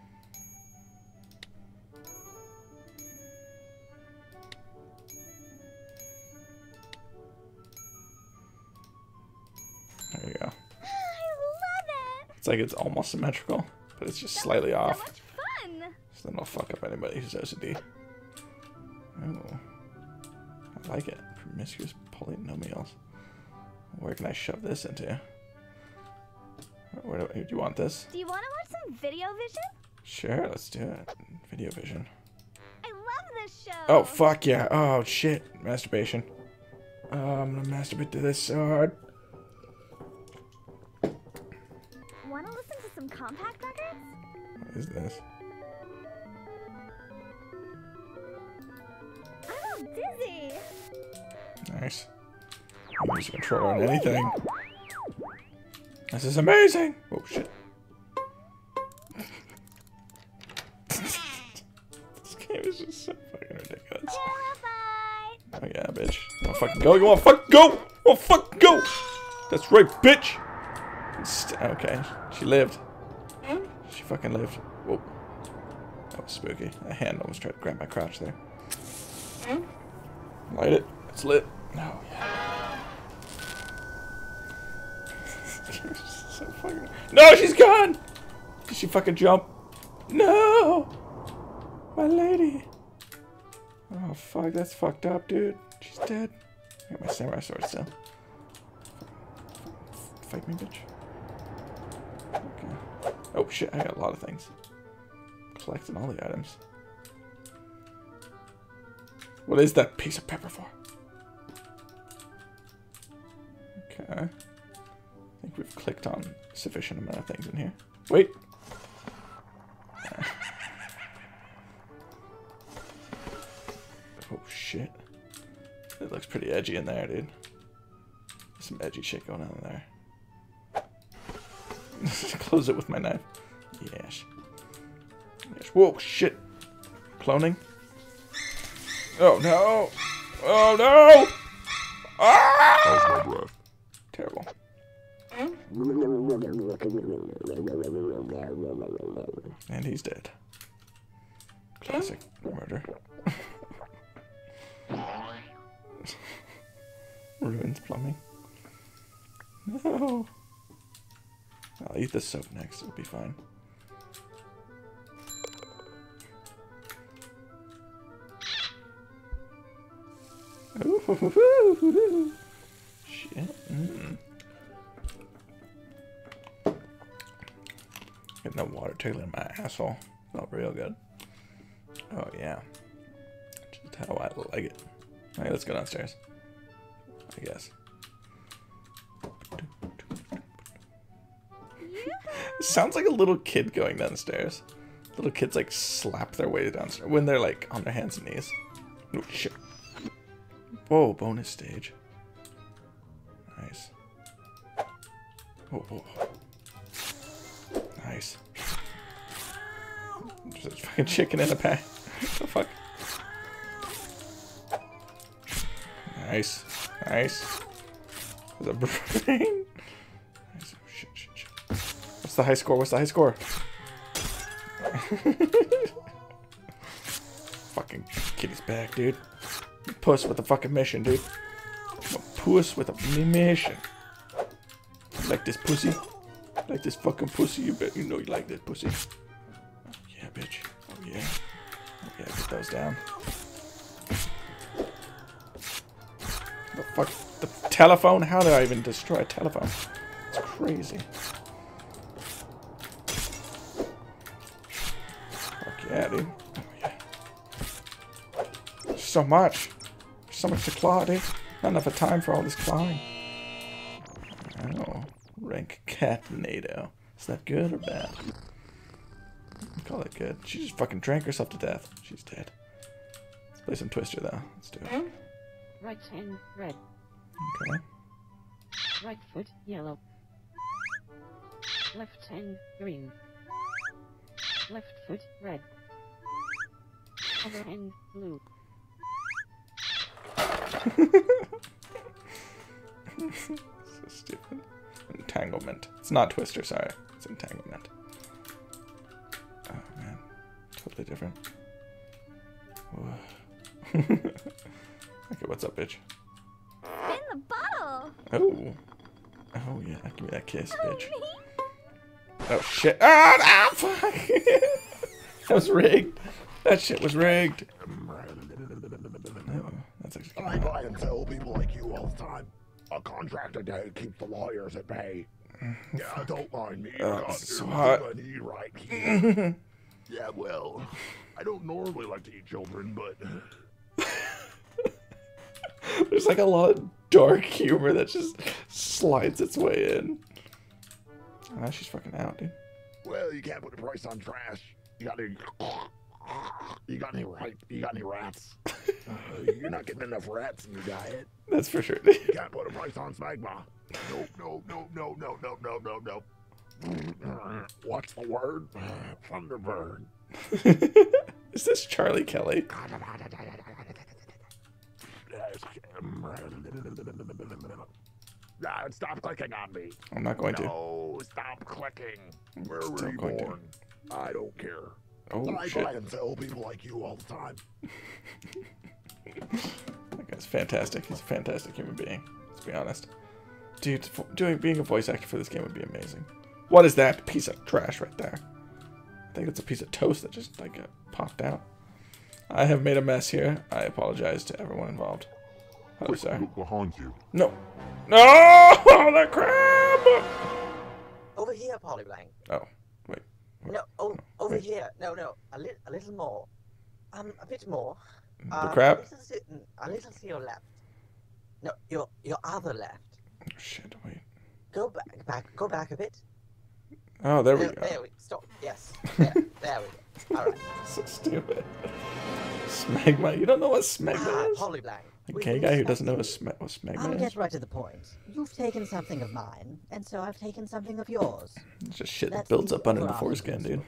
There you go. I love it. It's like it's almost symmetrical, but it's just That slightly was off. So much fun. So then I'll fuck up anybody who's O C D. Oh. I like it. Promiscuous polynomials. Where can I shove this into? Where do, do you want this? Do you want to watch some video vision? Sure, let's do it. Video vision. I love this show. Oh, fuck yeah. Oh, shit. Masturbation. Oh, I'm gonna masturbate to this so hard. Want to listen to some compact records? What is this? I'm all dizzy. Nice. Use a controller on anything. This is amazing! Oh, shit. This game is just so fucking ridiculous. Oh yeah, bitch. You wanna fucking go? You wanna fucking go? You wanna fucking go? That's right, bitch! St okay, she lived. She fucking lived. Whoa. That was spooky. A hand almost tried to grab my crotch there. Light it. It's lit. Oh, yeah. So fucking... No, she's gone! Did she fucking jump? No! My lady. Oh, fuck. That's fucked up, dude. She's dead. I got my samurai sword still. Fight me, bitch. Okay. Oh, shit. I got a lot of things. Collecting all the items. What is that piece of pepper for? Okay. I think we've clicked on sufficient amount of things in here. Wait. Oh shit. It looks pretty edgy in there, dude. There's some edgy shit going on in there. Close it with my knife. Yes. Yes. Whoa, shit. Cloning. Oh no. Oh no! Ah! How's my breath? Terrible. And he's dead. Classic murder. Ruins plumbing. No. I'll eat the soap next. It'll be fine. Ooh, shit. Mm. Getting that water tickling in my asshole. Felt real good. Oh yeah. Just how I like it. Alright, let's go downstairs. I guess. Sounds like a little kid going downstairs. Little kids like slap their way downstairs when they're like on their hands and knees. Oh shit. Whoa, bonus stage. Nice. Whoa, whoa. Nice. There's a fucking chicken in a pack. What the fuck? Nice. Nice. There's a brain. Nice. Oh, shit, shit, shit. What's the high score? What's the high score? Fucking kitty's back, dude. Puss with a fucking mission, dude. A puss with a mission. You like this pussy? You like this fucking pussy? You bet you know you like this pussy. Oh, yeah, bitch. Oh, yeah. Oh, yeah, get those down. The fuck? The telephone? How did I even destroy a telephone? It's crazy. Fuck yeah, dude. Oh, yeah. There's so much. There's so much to claw, dude. Not enough of time for all this clawing. Oh. Rank Catnado. Is that good or bad? I call it good. She just fucking drank herself to death. She's dead. Let's play some Twister, though. Let's do it. Right hand red. Okay. Right foot yellow. Left hand green. Left foot red. Other hand blue. So stupid. Entanglement. It's not Twister, sorry. It's entanglement. Oh man. Totally different. Okay, what's up, bitch? Spin the bottle. Oh. Oh yeah, give me that kiss, bitch. Oh shit. Ah, ah fuck. That was rigged. That shit was rigged. Oh, that's actually I buy and sell people like you all the time. A contract a day keeps the lawyers at bay. Yeah, don't mind me. Oh, God, this is so there's hot. somebody right here. Yeah, well, I don't normally like to eat children, but There's like a lot of dark humor that just slides its way in. Oh, now she's fucking out, dude. well, you can't put a price on trash. You got any? You got any right? You got any rats? Uh, you're not getting enough rats in your diet. That's for sure. You can't put a price on smegma. Nope, no, no, no, no, no, no, no, no. What's the word? Thunderbird. Is this Charlie Kelly? Nah, stop clicking on me. I'm not going to. No, stop clicking. Where were Still you going to. born? I don't care. Oh, I shit. buy and sell people like you all the time. That guy's fantastic. He's a fantastic human being. Let's be honest. Dude, f- doing being a voice actor for this game would be amazing. What is that piece of trash right there? I think it's a piece of toast that just like uh, popped out. I have made a mess here. I apologize to everyone involved. Oh, Quick, sorry. look behind you. No. No! That crab! Over here, Polyblank. Oh, wait. No, oh, over Wait. here. No, no, a, li a little more. Um, a bit more. The Um, crab? A little, to, a little to your left. No, your your other left. Oh, shit, wait. Go back, back, go back a bit. Oh, there we No, go. There we stop. Yes. There, there we go. All right. So stupid. Smegma. You don't know what smegma Ah, is? Polyblank. A with gay guy who respect doesn't know to what, you, sme- what I'll smegma get is? right to the point. You've taken something of mine, and so I've taken something of yours. It's just shit that That's builds the up under the overarching foreskin, dude.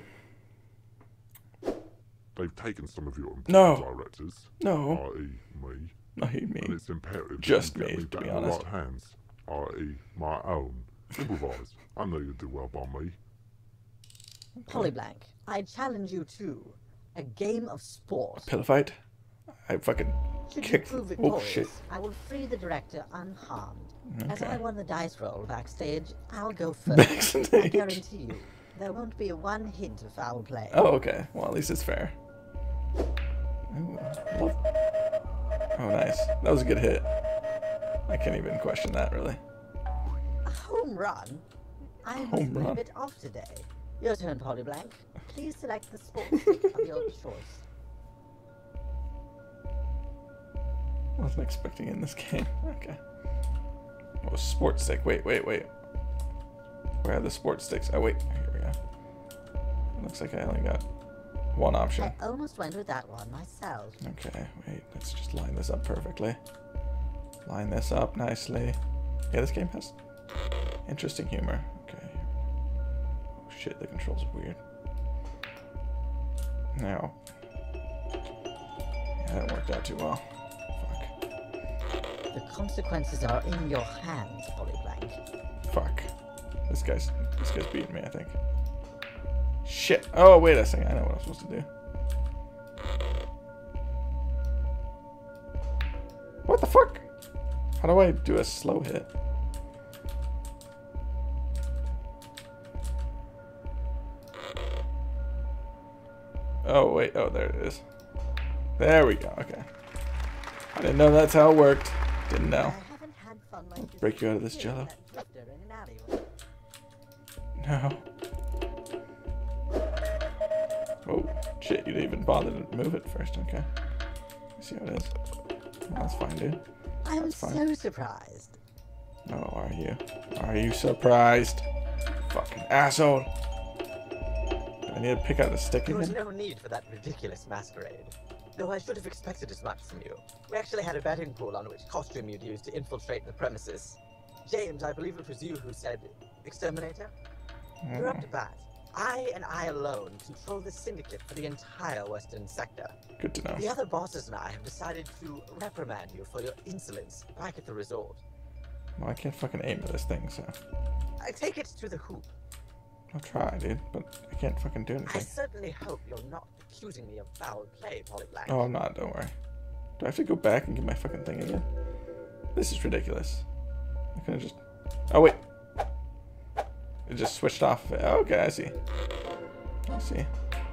They've taken some of your No. directors, No. that is me, No, you and mean. it's imperative Just that you me, get me to back be in the honest. right hands, that is my own. Improvise. I know you do well by me. Polyblank, I challenge you to a game of sport. Pillow fight? I fucking Should you kicked. prove Oh, victorious, shit. I will free the director unharmed. As Okay. I won the dice roll backstage, I'll go first. Backstage. I guarantee you, there won't be one hint of foul play. Oh, okay. Well, at least it's fair. Ooh, love- Oh, nice. That was a good hit. I can't even question that, really. A home run? I must Home be a run. bit off today. Your turn, Polyblank. Please select the sports stick of your choice. Wasn't expecting in this game. Okay. Oh, sports stick. Wait, wait, wait. Where are the sports sticks? Oh, wait. Here we go. Looks like I only got one option. I almost went with that one myself. Okay, wait. Let's just line this up perfectly. Line this up nicely. Yeah, this game has interesting humor. Okay. Oh, shit. The controls are weird. Now. Yeah, that worked out too well. The consequences are in your hands, Polyblank. Fuck. This guy's this guy's beating me, I think. Shit. Oh, wait a second. I know what I'm supposed to do. What the fuck? How do I do a slow hit? Oh, wait. Oh, there it is. There we go. Okay. I didn't know that's how it worked. Didn't know. I haven't had fun like this Break you out of this since jello. that drifter in an alleyway. No. Oh, shit, you didn't even bother to move it first, okay. Let's see how it is. That's fine, dude. I am That's fine. so surprised. Oh, are you? Are you surprised? Fucking asshole. Do I need to pick out the stick There was again? no need for that ridiculous masquerade. Though I should have expected as much from you. We actually had a betting pool on which costume you'd use to infiltrate the premises. James, I believe it was you who said, Exterminator? You're up to bat. I and I alone control the syndicate for the entire western sector. Good to know. The other bosses and I have decided to reprimand you for your insolence back at the resort. Well, I can't fucking aim at this thing, so I take it to the hoop. I'll try, dude, but I can't fucking do I anything. certainly hope you're not accusing me of foul play, Polyblank. Oh, I'm not, don't worry. Do I have to go back and get my fucking thing again? This is ridiculous. I could have just... Oh, wait. It just switched off. Okay, I see. I see.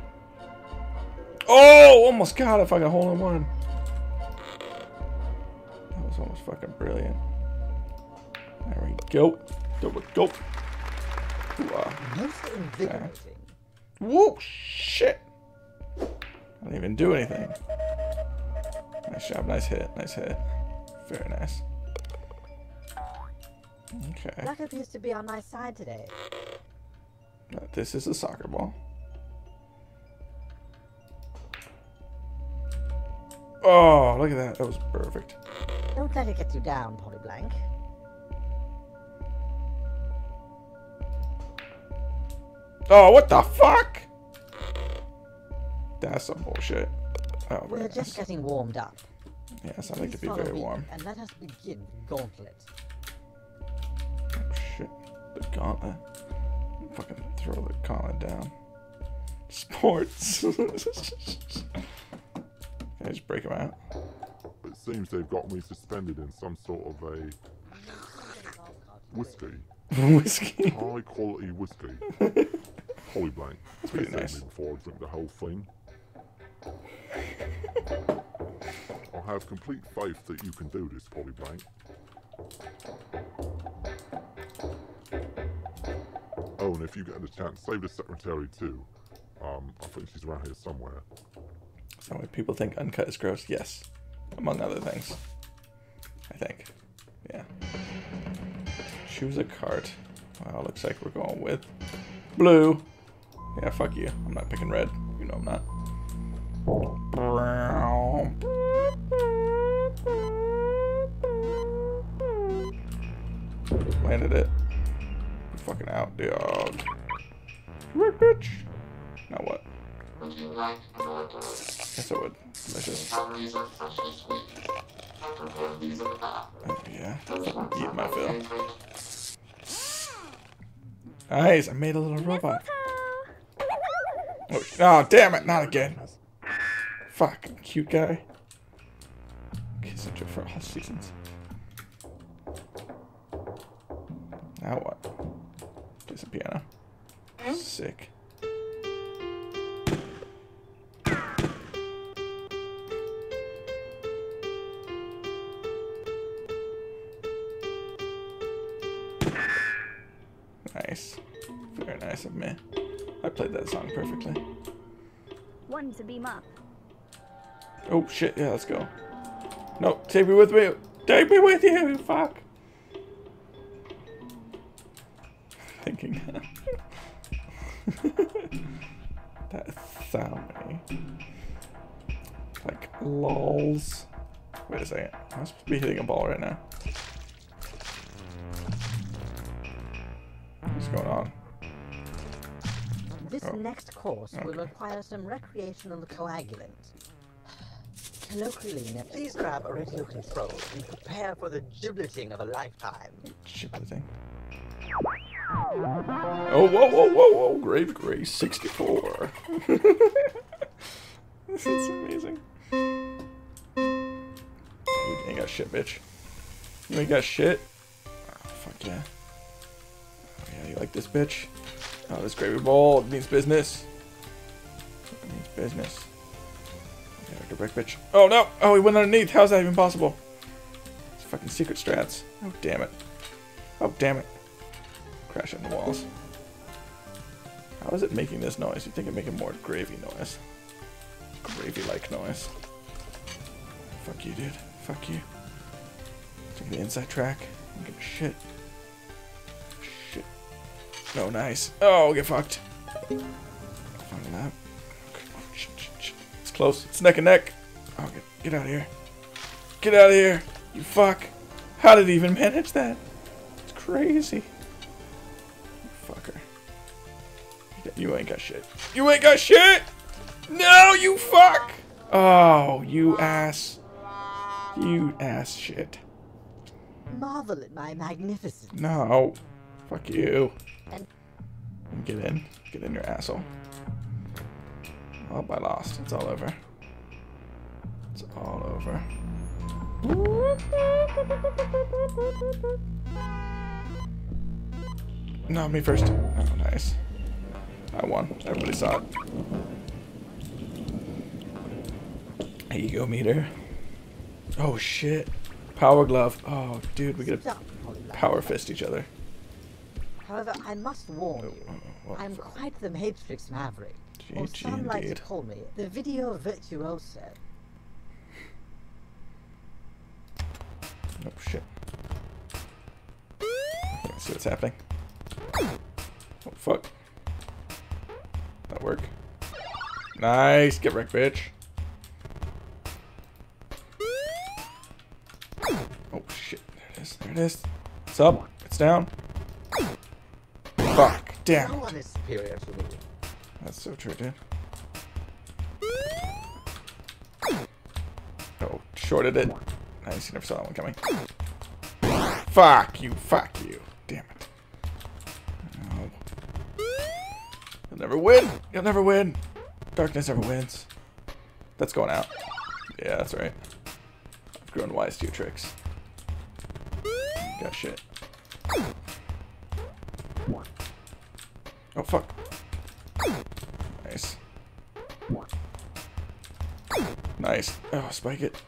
Oh, almost got it if I got hole in one. That was almost fucking brilliant. There we go. There we go. Most invigorating. Whoa, shit. I didn't even do anything. Nice job, nice hit, nice hit. Very nice. Okay. Luck appears to be on my side today. Uh, This is a soccer ball. Oh, look at that. That was perfect. Don't let it get you down, Polyblank. Oh, what the fuck? That's some bullshit. Oh, We're very just nice. getting warmed up. Yes, I like to be Please follow very me warm. And let us begin the gauntlet. Oh, shit. The gauntlet. Fucking throw the gauntlet down. Sports. Can I just break him out? It seems they've got me suspended in some sort of a whiskey. Whiskey? High quality whiskey. Polyblank. That's Please pretty save nice. me before I drink the whole thing. I have complete faith that you can do this, Polyblank. Oh, and if you get the chance, save the secretary too. Um, I think she's around here somewhere. So when people think uncut is gross, yes. Among other things. I think. Yeah. Choose a cart. Well, looks like we're going with blue. Yeah, fuck you. I'm not picking red. You know I'm not. Landed it. We're fucking out, dog. Right, bitch. Now what? Would you like another? Guess I would. Delicious. Strawberries are freshly sweet. I prepare these in the bath. Oh, yeah. Those ones Eat are my fill. favorite. Nice, I made a little robot. Oh, oh, damn it, not again. Fuck, cute guy. Kissing her for all seasons. Now what? Play some piano. Sick. Nice. Very nice of me. I played that song perfectly. One to beam up. Oh shit, yeah, let's go. No, take me with me. Take me with you, fuck. Thinking that Thowny. Like lols. Wait a second. I'm supposed to be hitting a ball right now. What's going on? This Oh. next course will Okay. require some recreational coagulant. Colloquially, now please grab a radio control and prepare for the gibleting of a lifetime. Gibleting. Oh, whoa, whoa, whoa, whoa. Grave Grace sixty-four. This is amazing. You ain't got shit, bitch. You ain't got shit. Oh, fuck yeah. Oh, yeah, you like this, bitch? Oh, this gravy bowl means business. It means business. Okay, direct bitch. Oh, no. Oh, he went underneath. How's that even possible? It's fucking secret strats. Oh, damn it. Oh, damn it. Crash into walls. How is it making this noise? You'd think it'd make a more gravy noise. Gravy-like noise. Fuck you, dude. Fuck you. Take the inside track. I don't give a shit. Shit. No, nice. Oh, get fucked. Fucking that. Okay. Oh, shit, shit, shit. It's close. It's neck and neck. Oh, get, get out of here. Get out of here. You fuck. How did he even manage that? It's crazy. Fucker. You ain't got shit. You ain't got shit! No, you fuck! Oh, you ass. You ass shit. Marvel at my magnificence. No. Fuck you. Get in. Get in your asshole. Oh, I lost. It's all over. It's all over. No, me first. Oh, nice. I won. Everybody saw it. Ego meter. Oh shit. Power glove. Oh, dude, we get to power fist each other. However, I must warn you, what I'm the- quite the Matrix Maverick. Or G G some like to indeed. call me the video virtuoso. Oh shit. Okay, see what's happening. Oh fuck. That work? Nice! Get wrecked, bitch. Oh shit. There it is. There it is. It's up. It's down. Fuck. Damn. No one is superior to me. That's so true, dude. Oh, shorted it. Nice, you never saw that one coming. Fuck you, fuck you. Damn it. No. You'll never win. You'll never win. Darkness never wins. That's going out. Yeah, that's right. I've grown wise to your tricks. Got shit. Oh, fuck. Nice. Nice. Oh, spike it.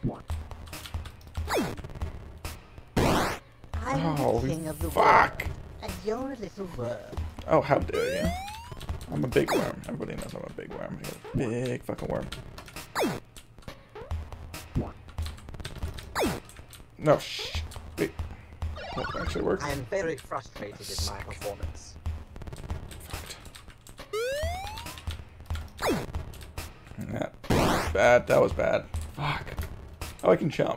I'm Oh, the king of the fuck. world, and you're a little worm. Oh, how dare you. I'm a big worm. Everybody knows I'm a big worm. You're a big fucking worm. No, shh. Wait. That actually worked. I am very frustrated in my performance. That was bad. That was bad. Fuck. Oh, I can jump.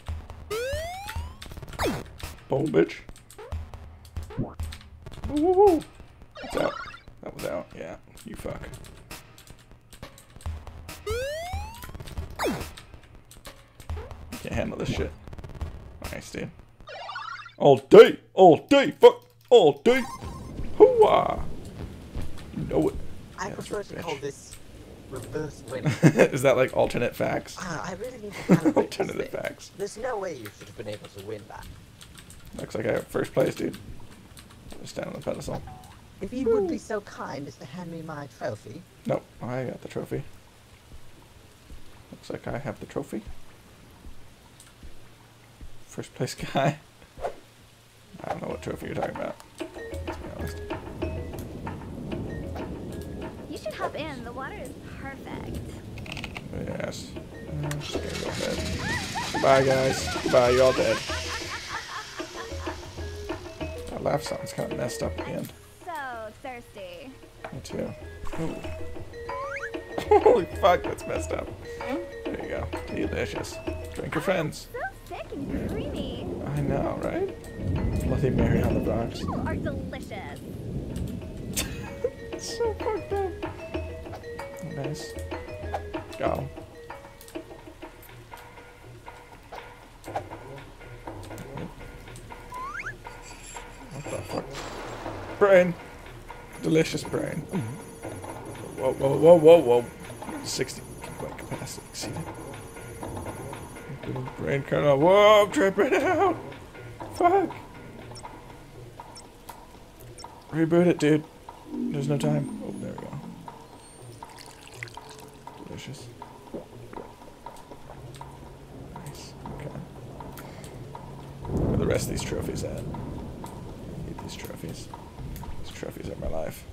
Boom, bitch. Woo, woo, woo. It's out. That was out. Yeah, you fuck. You can't handle this shit. Nice, dude. All day, all day, fuck, all day. Hooah! You know it. I Yeah, that's prefer right, to bitch. call this reverse win. Is that like alternate facts? Ah, I really need to calibrate this Alternative thing. facts. There's no way you should have been able to win that. Looks like I have first place, dude. Just stand on the pedestal. If you would be so kind as to hand me my trophy. Nope, I got the trophy. Looks like I have the trophy. First place guy. I don't know what trophy you're talking about. Let's be honest. You should hop in. The water is perfect. Yes. I'm just gonna go ahead. Goodbye, guys. Goodbye, you're all dead. That laugh sound's kind of messed up at the end. So thirsty. Me too. Ooh. Holy fuck, that's messed up. There you go. Delicious. Drink your friends. So thick and creamy. I know, right? Bloody Mary on the Bronx. You are delicious. It's so fucked up. Nice. Got him. What the fuck? Brain. Delicious brain. Whoa, whoa, whoa, whoa, whoa. sixty kilobyte capacity exceeded. Brain kernel. Whoa, I'm tripping out. Fuck. Reboot it, dude. There's no time. Oh, there we go. Delicious. Nice. Okay. Where are the rest of these trophies at? I need these trophies. These trophies are my life.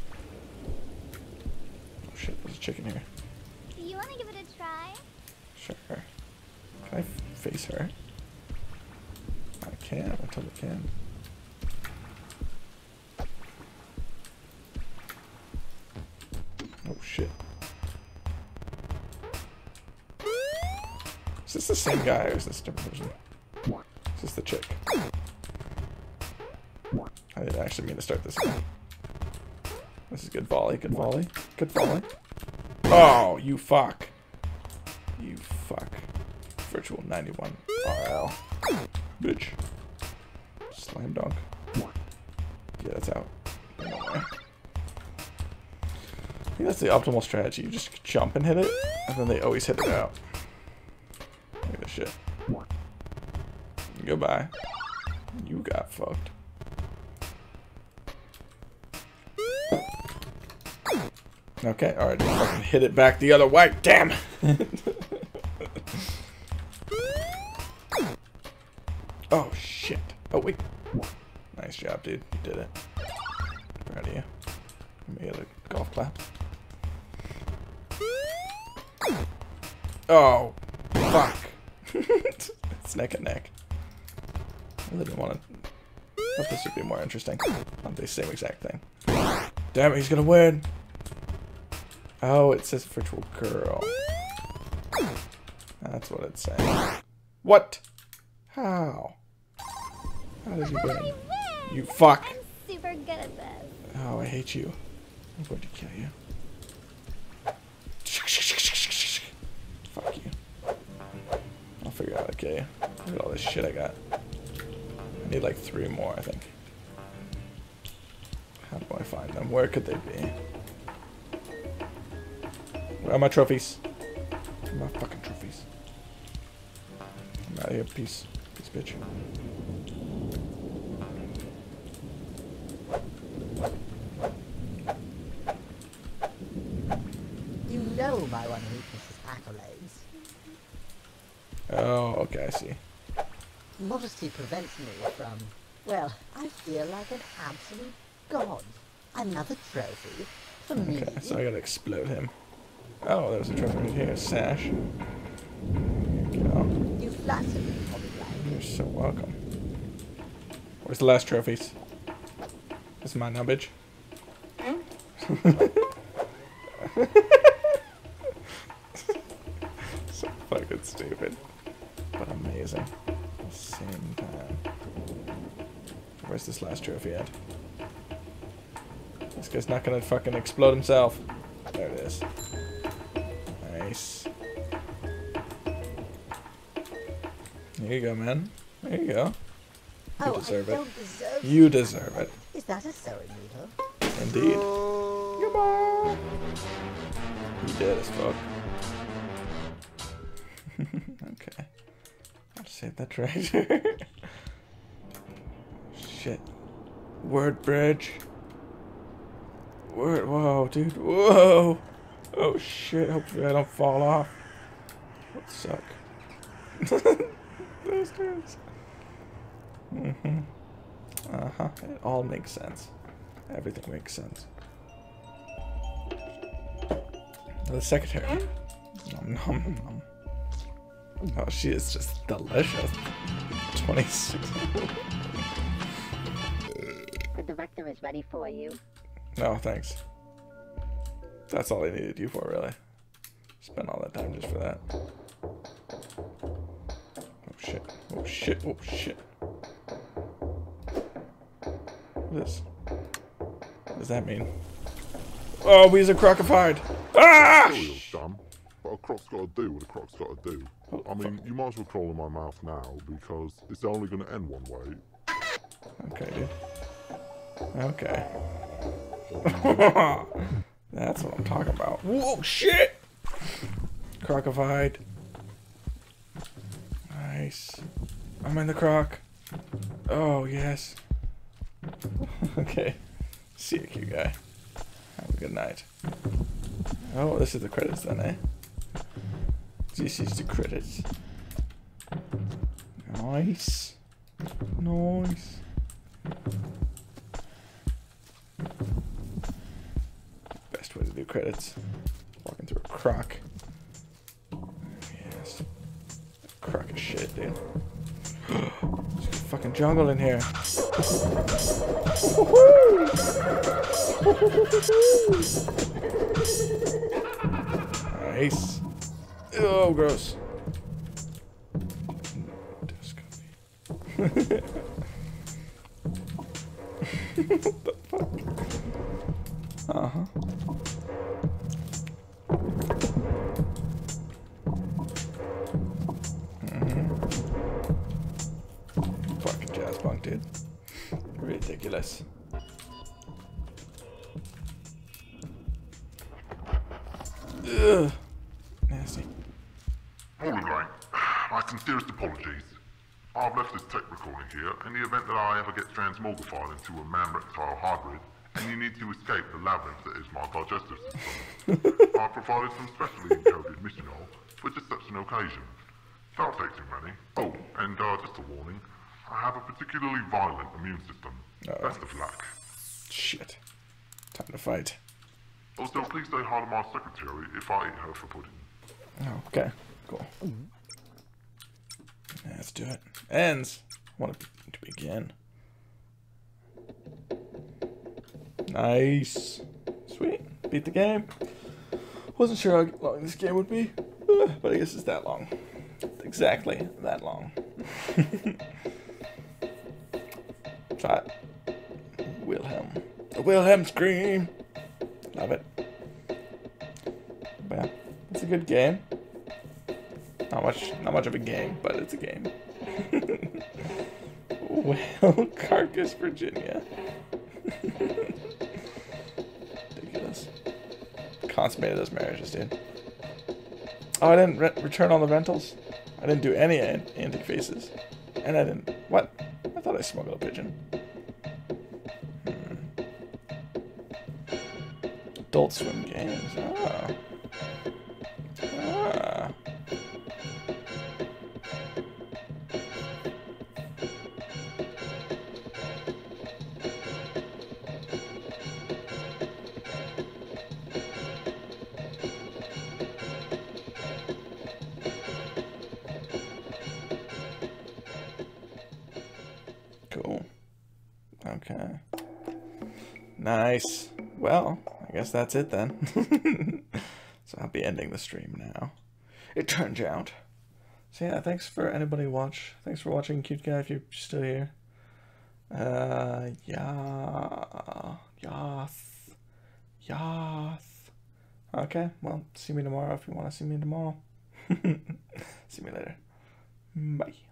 Oh shit, there's a chicken here. Do you want to give it a try? Sure. Can I f face her? I can. I totally can. Oh shit. Is this the same guy or is this a different person? Is this the chick? I didn't actually mean to start this again. This is good volley, good volley, good volley. Oh, you fuck. You fuck. Virtual ninety-one R L. Bitch. Slam dunk. Yeah, that's out. No way. I think that's the optimal strategy. You just jump and hit it, and then they always hit it out. Look at this shit. Goodbye. You got fucked. Okay, alright, fucking hit it back the other way. Damn! Oh shit. Oh wait. Nice job, dude. You did it. to you. Let me get a golf clap. Oh, fuck. It's neck and neck. I really didn't want to. I thought this would be more interesting. Not the same exact thing. Damn it, he's gonna win. Oh, it says virtual girl. That's what it's saying. What? How? How did you win? You fuck. I'm super good at this. Oh, I hate you. I'm going to kill you. Fuck you. I'll figure out how to kill you. Look at all this shit I got. I need like three more, I think. How do I find them? Where could they be? Where are my trophies? Where are my fucking trophies? I'm out of here, peace. Peace, bitch. You know my one weakness is accolades. Oh, okay, I see. Modesty prevents me from, well, I feel like an absolute god. Another trophy for me. Okay, so I gotta explode him. Oh, there's a trophy right here. Sash. Here you go. You flatter me, Hobby Blank. You're so welcome. Where's the last trophies? This is mine now, bitch. So fucking stupid. But amazing. At the same time. Where's this last trophy at? This guy's not gonna fucking explode himself. There it is. Nice. There you go, man. There you go. You Oh, deserve I it. don't deserve You deserve it. Is that a sewing needle? Indeed. Goodbye. You dead as fuck. Okay. I'll save that treasure. Shit. Word bridge. Word. Whoa, dude. Whoa. Oh shit. Hopefully I don't fall off. That would suck. Those dudes. Mm-hmm. Uh-huh. It all makes sense. Everything makes sense. The secretary. Nom, nom, nom. Oh, she is just delicious. twenty-six. The director is ready for you. No, thanks. That's all I needed you for, really. Spent all that time just for that. Oh shit. Oh shit. Oh shit. What is? What does that mean? Oh, he's a crocified. Ah! Sure, you're dumb, but a croc's got to do what a croc's got to do. I mean, you might as well crawl in my mouth now because it's only going to end one way. Okay, dude. Okay. That's what I'm talking about. Whoa, shit! Crocified. Nice. I'm in the croc. Oh, yes. Okay. See you, cute guy. Have a good night. Oh, this is the credits then, eh? This is the credits. Nice. Nice. Best way to do credits. Walking through a croc. Yes. Croc is shit, dude. There's a fucking jungle in here. Nice. Oh, gross. What the fuck? Uh-huh. Mm-hmm. Fucking jazz punk, dude. Ridiculous. Ugh. Nasty. Morning, Blank. My sincerest apologies. I've left this tape recording here in the event that I ever get transmogrified into a man-reptile hybrid and you need to escape the labyrinth that is my digestive system. I've provided some specially encoded mission oil for just such an occasion. That'll take too many. Oh, and uh, just a warning, I have a particularly violent immune system. Uh, Best of luck. Shit. Time to fight. Also, please say hi to my secretary if I eat her for pudding. Oh, okay. Cool. Yeah, let's do it. Ends. Want to begin. Nice. Sweet. Beat the game. Wasn't sure how long this game would be, but I guess it's that long. Exactly that long. Shot. Wilhelm. The Wilhelm scream. Love it. But yeah, it's a good game. Not much, not much of a game, but it's a game. Well, Carcass, Virginia. Ridiculous. Consummated those marriages, dude. Oh, I didn't re return all the rentals. I didn't do any an antique faces, and I didn't. What? I thought I smuggled a pigeon. Hmm. Adult Swim games. Ah. Ah. Cool. Okay. Nice. Well, I guess that's it then. So I'll be ending the stream now. It turned out. So yeah, thanks for anybody watch. Thanks for watching, cute guy, if you're still here. Uh, yeah, yes, yes. Okay, well, see me tomorrow if you want to see me tomorrow. See me later. Bye.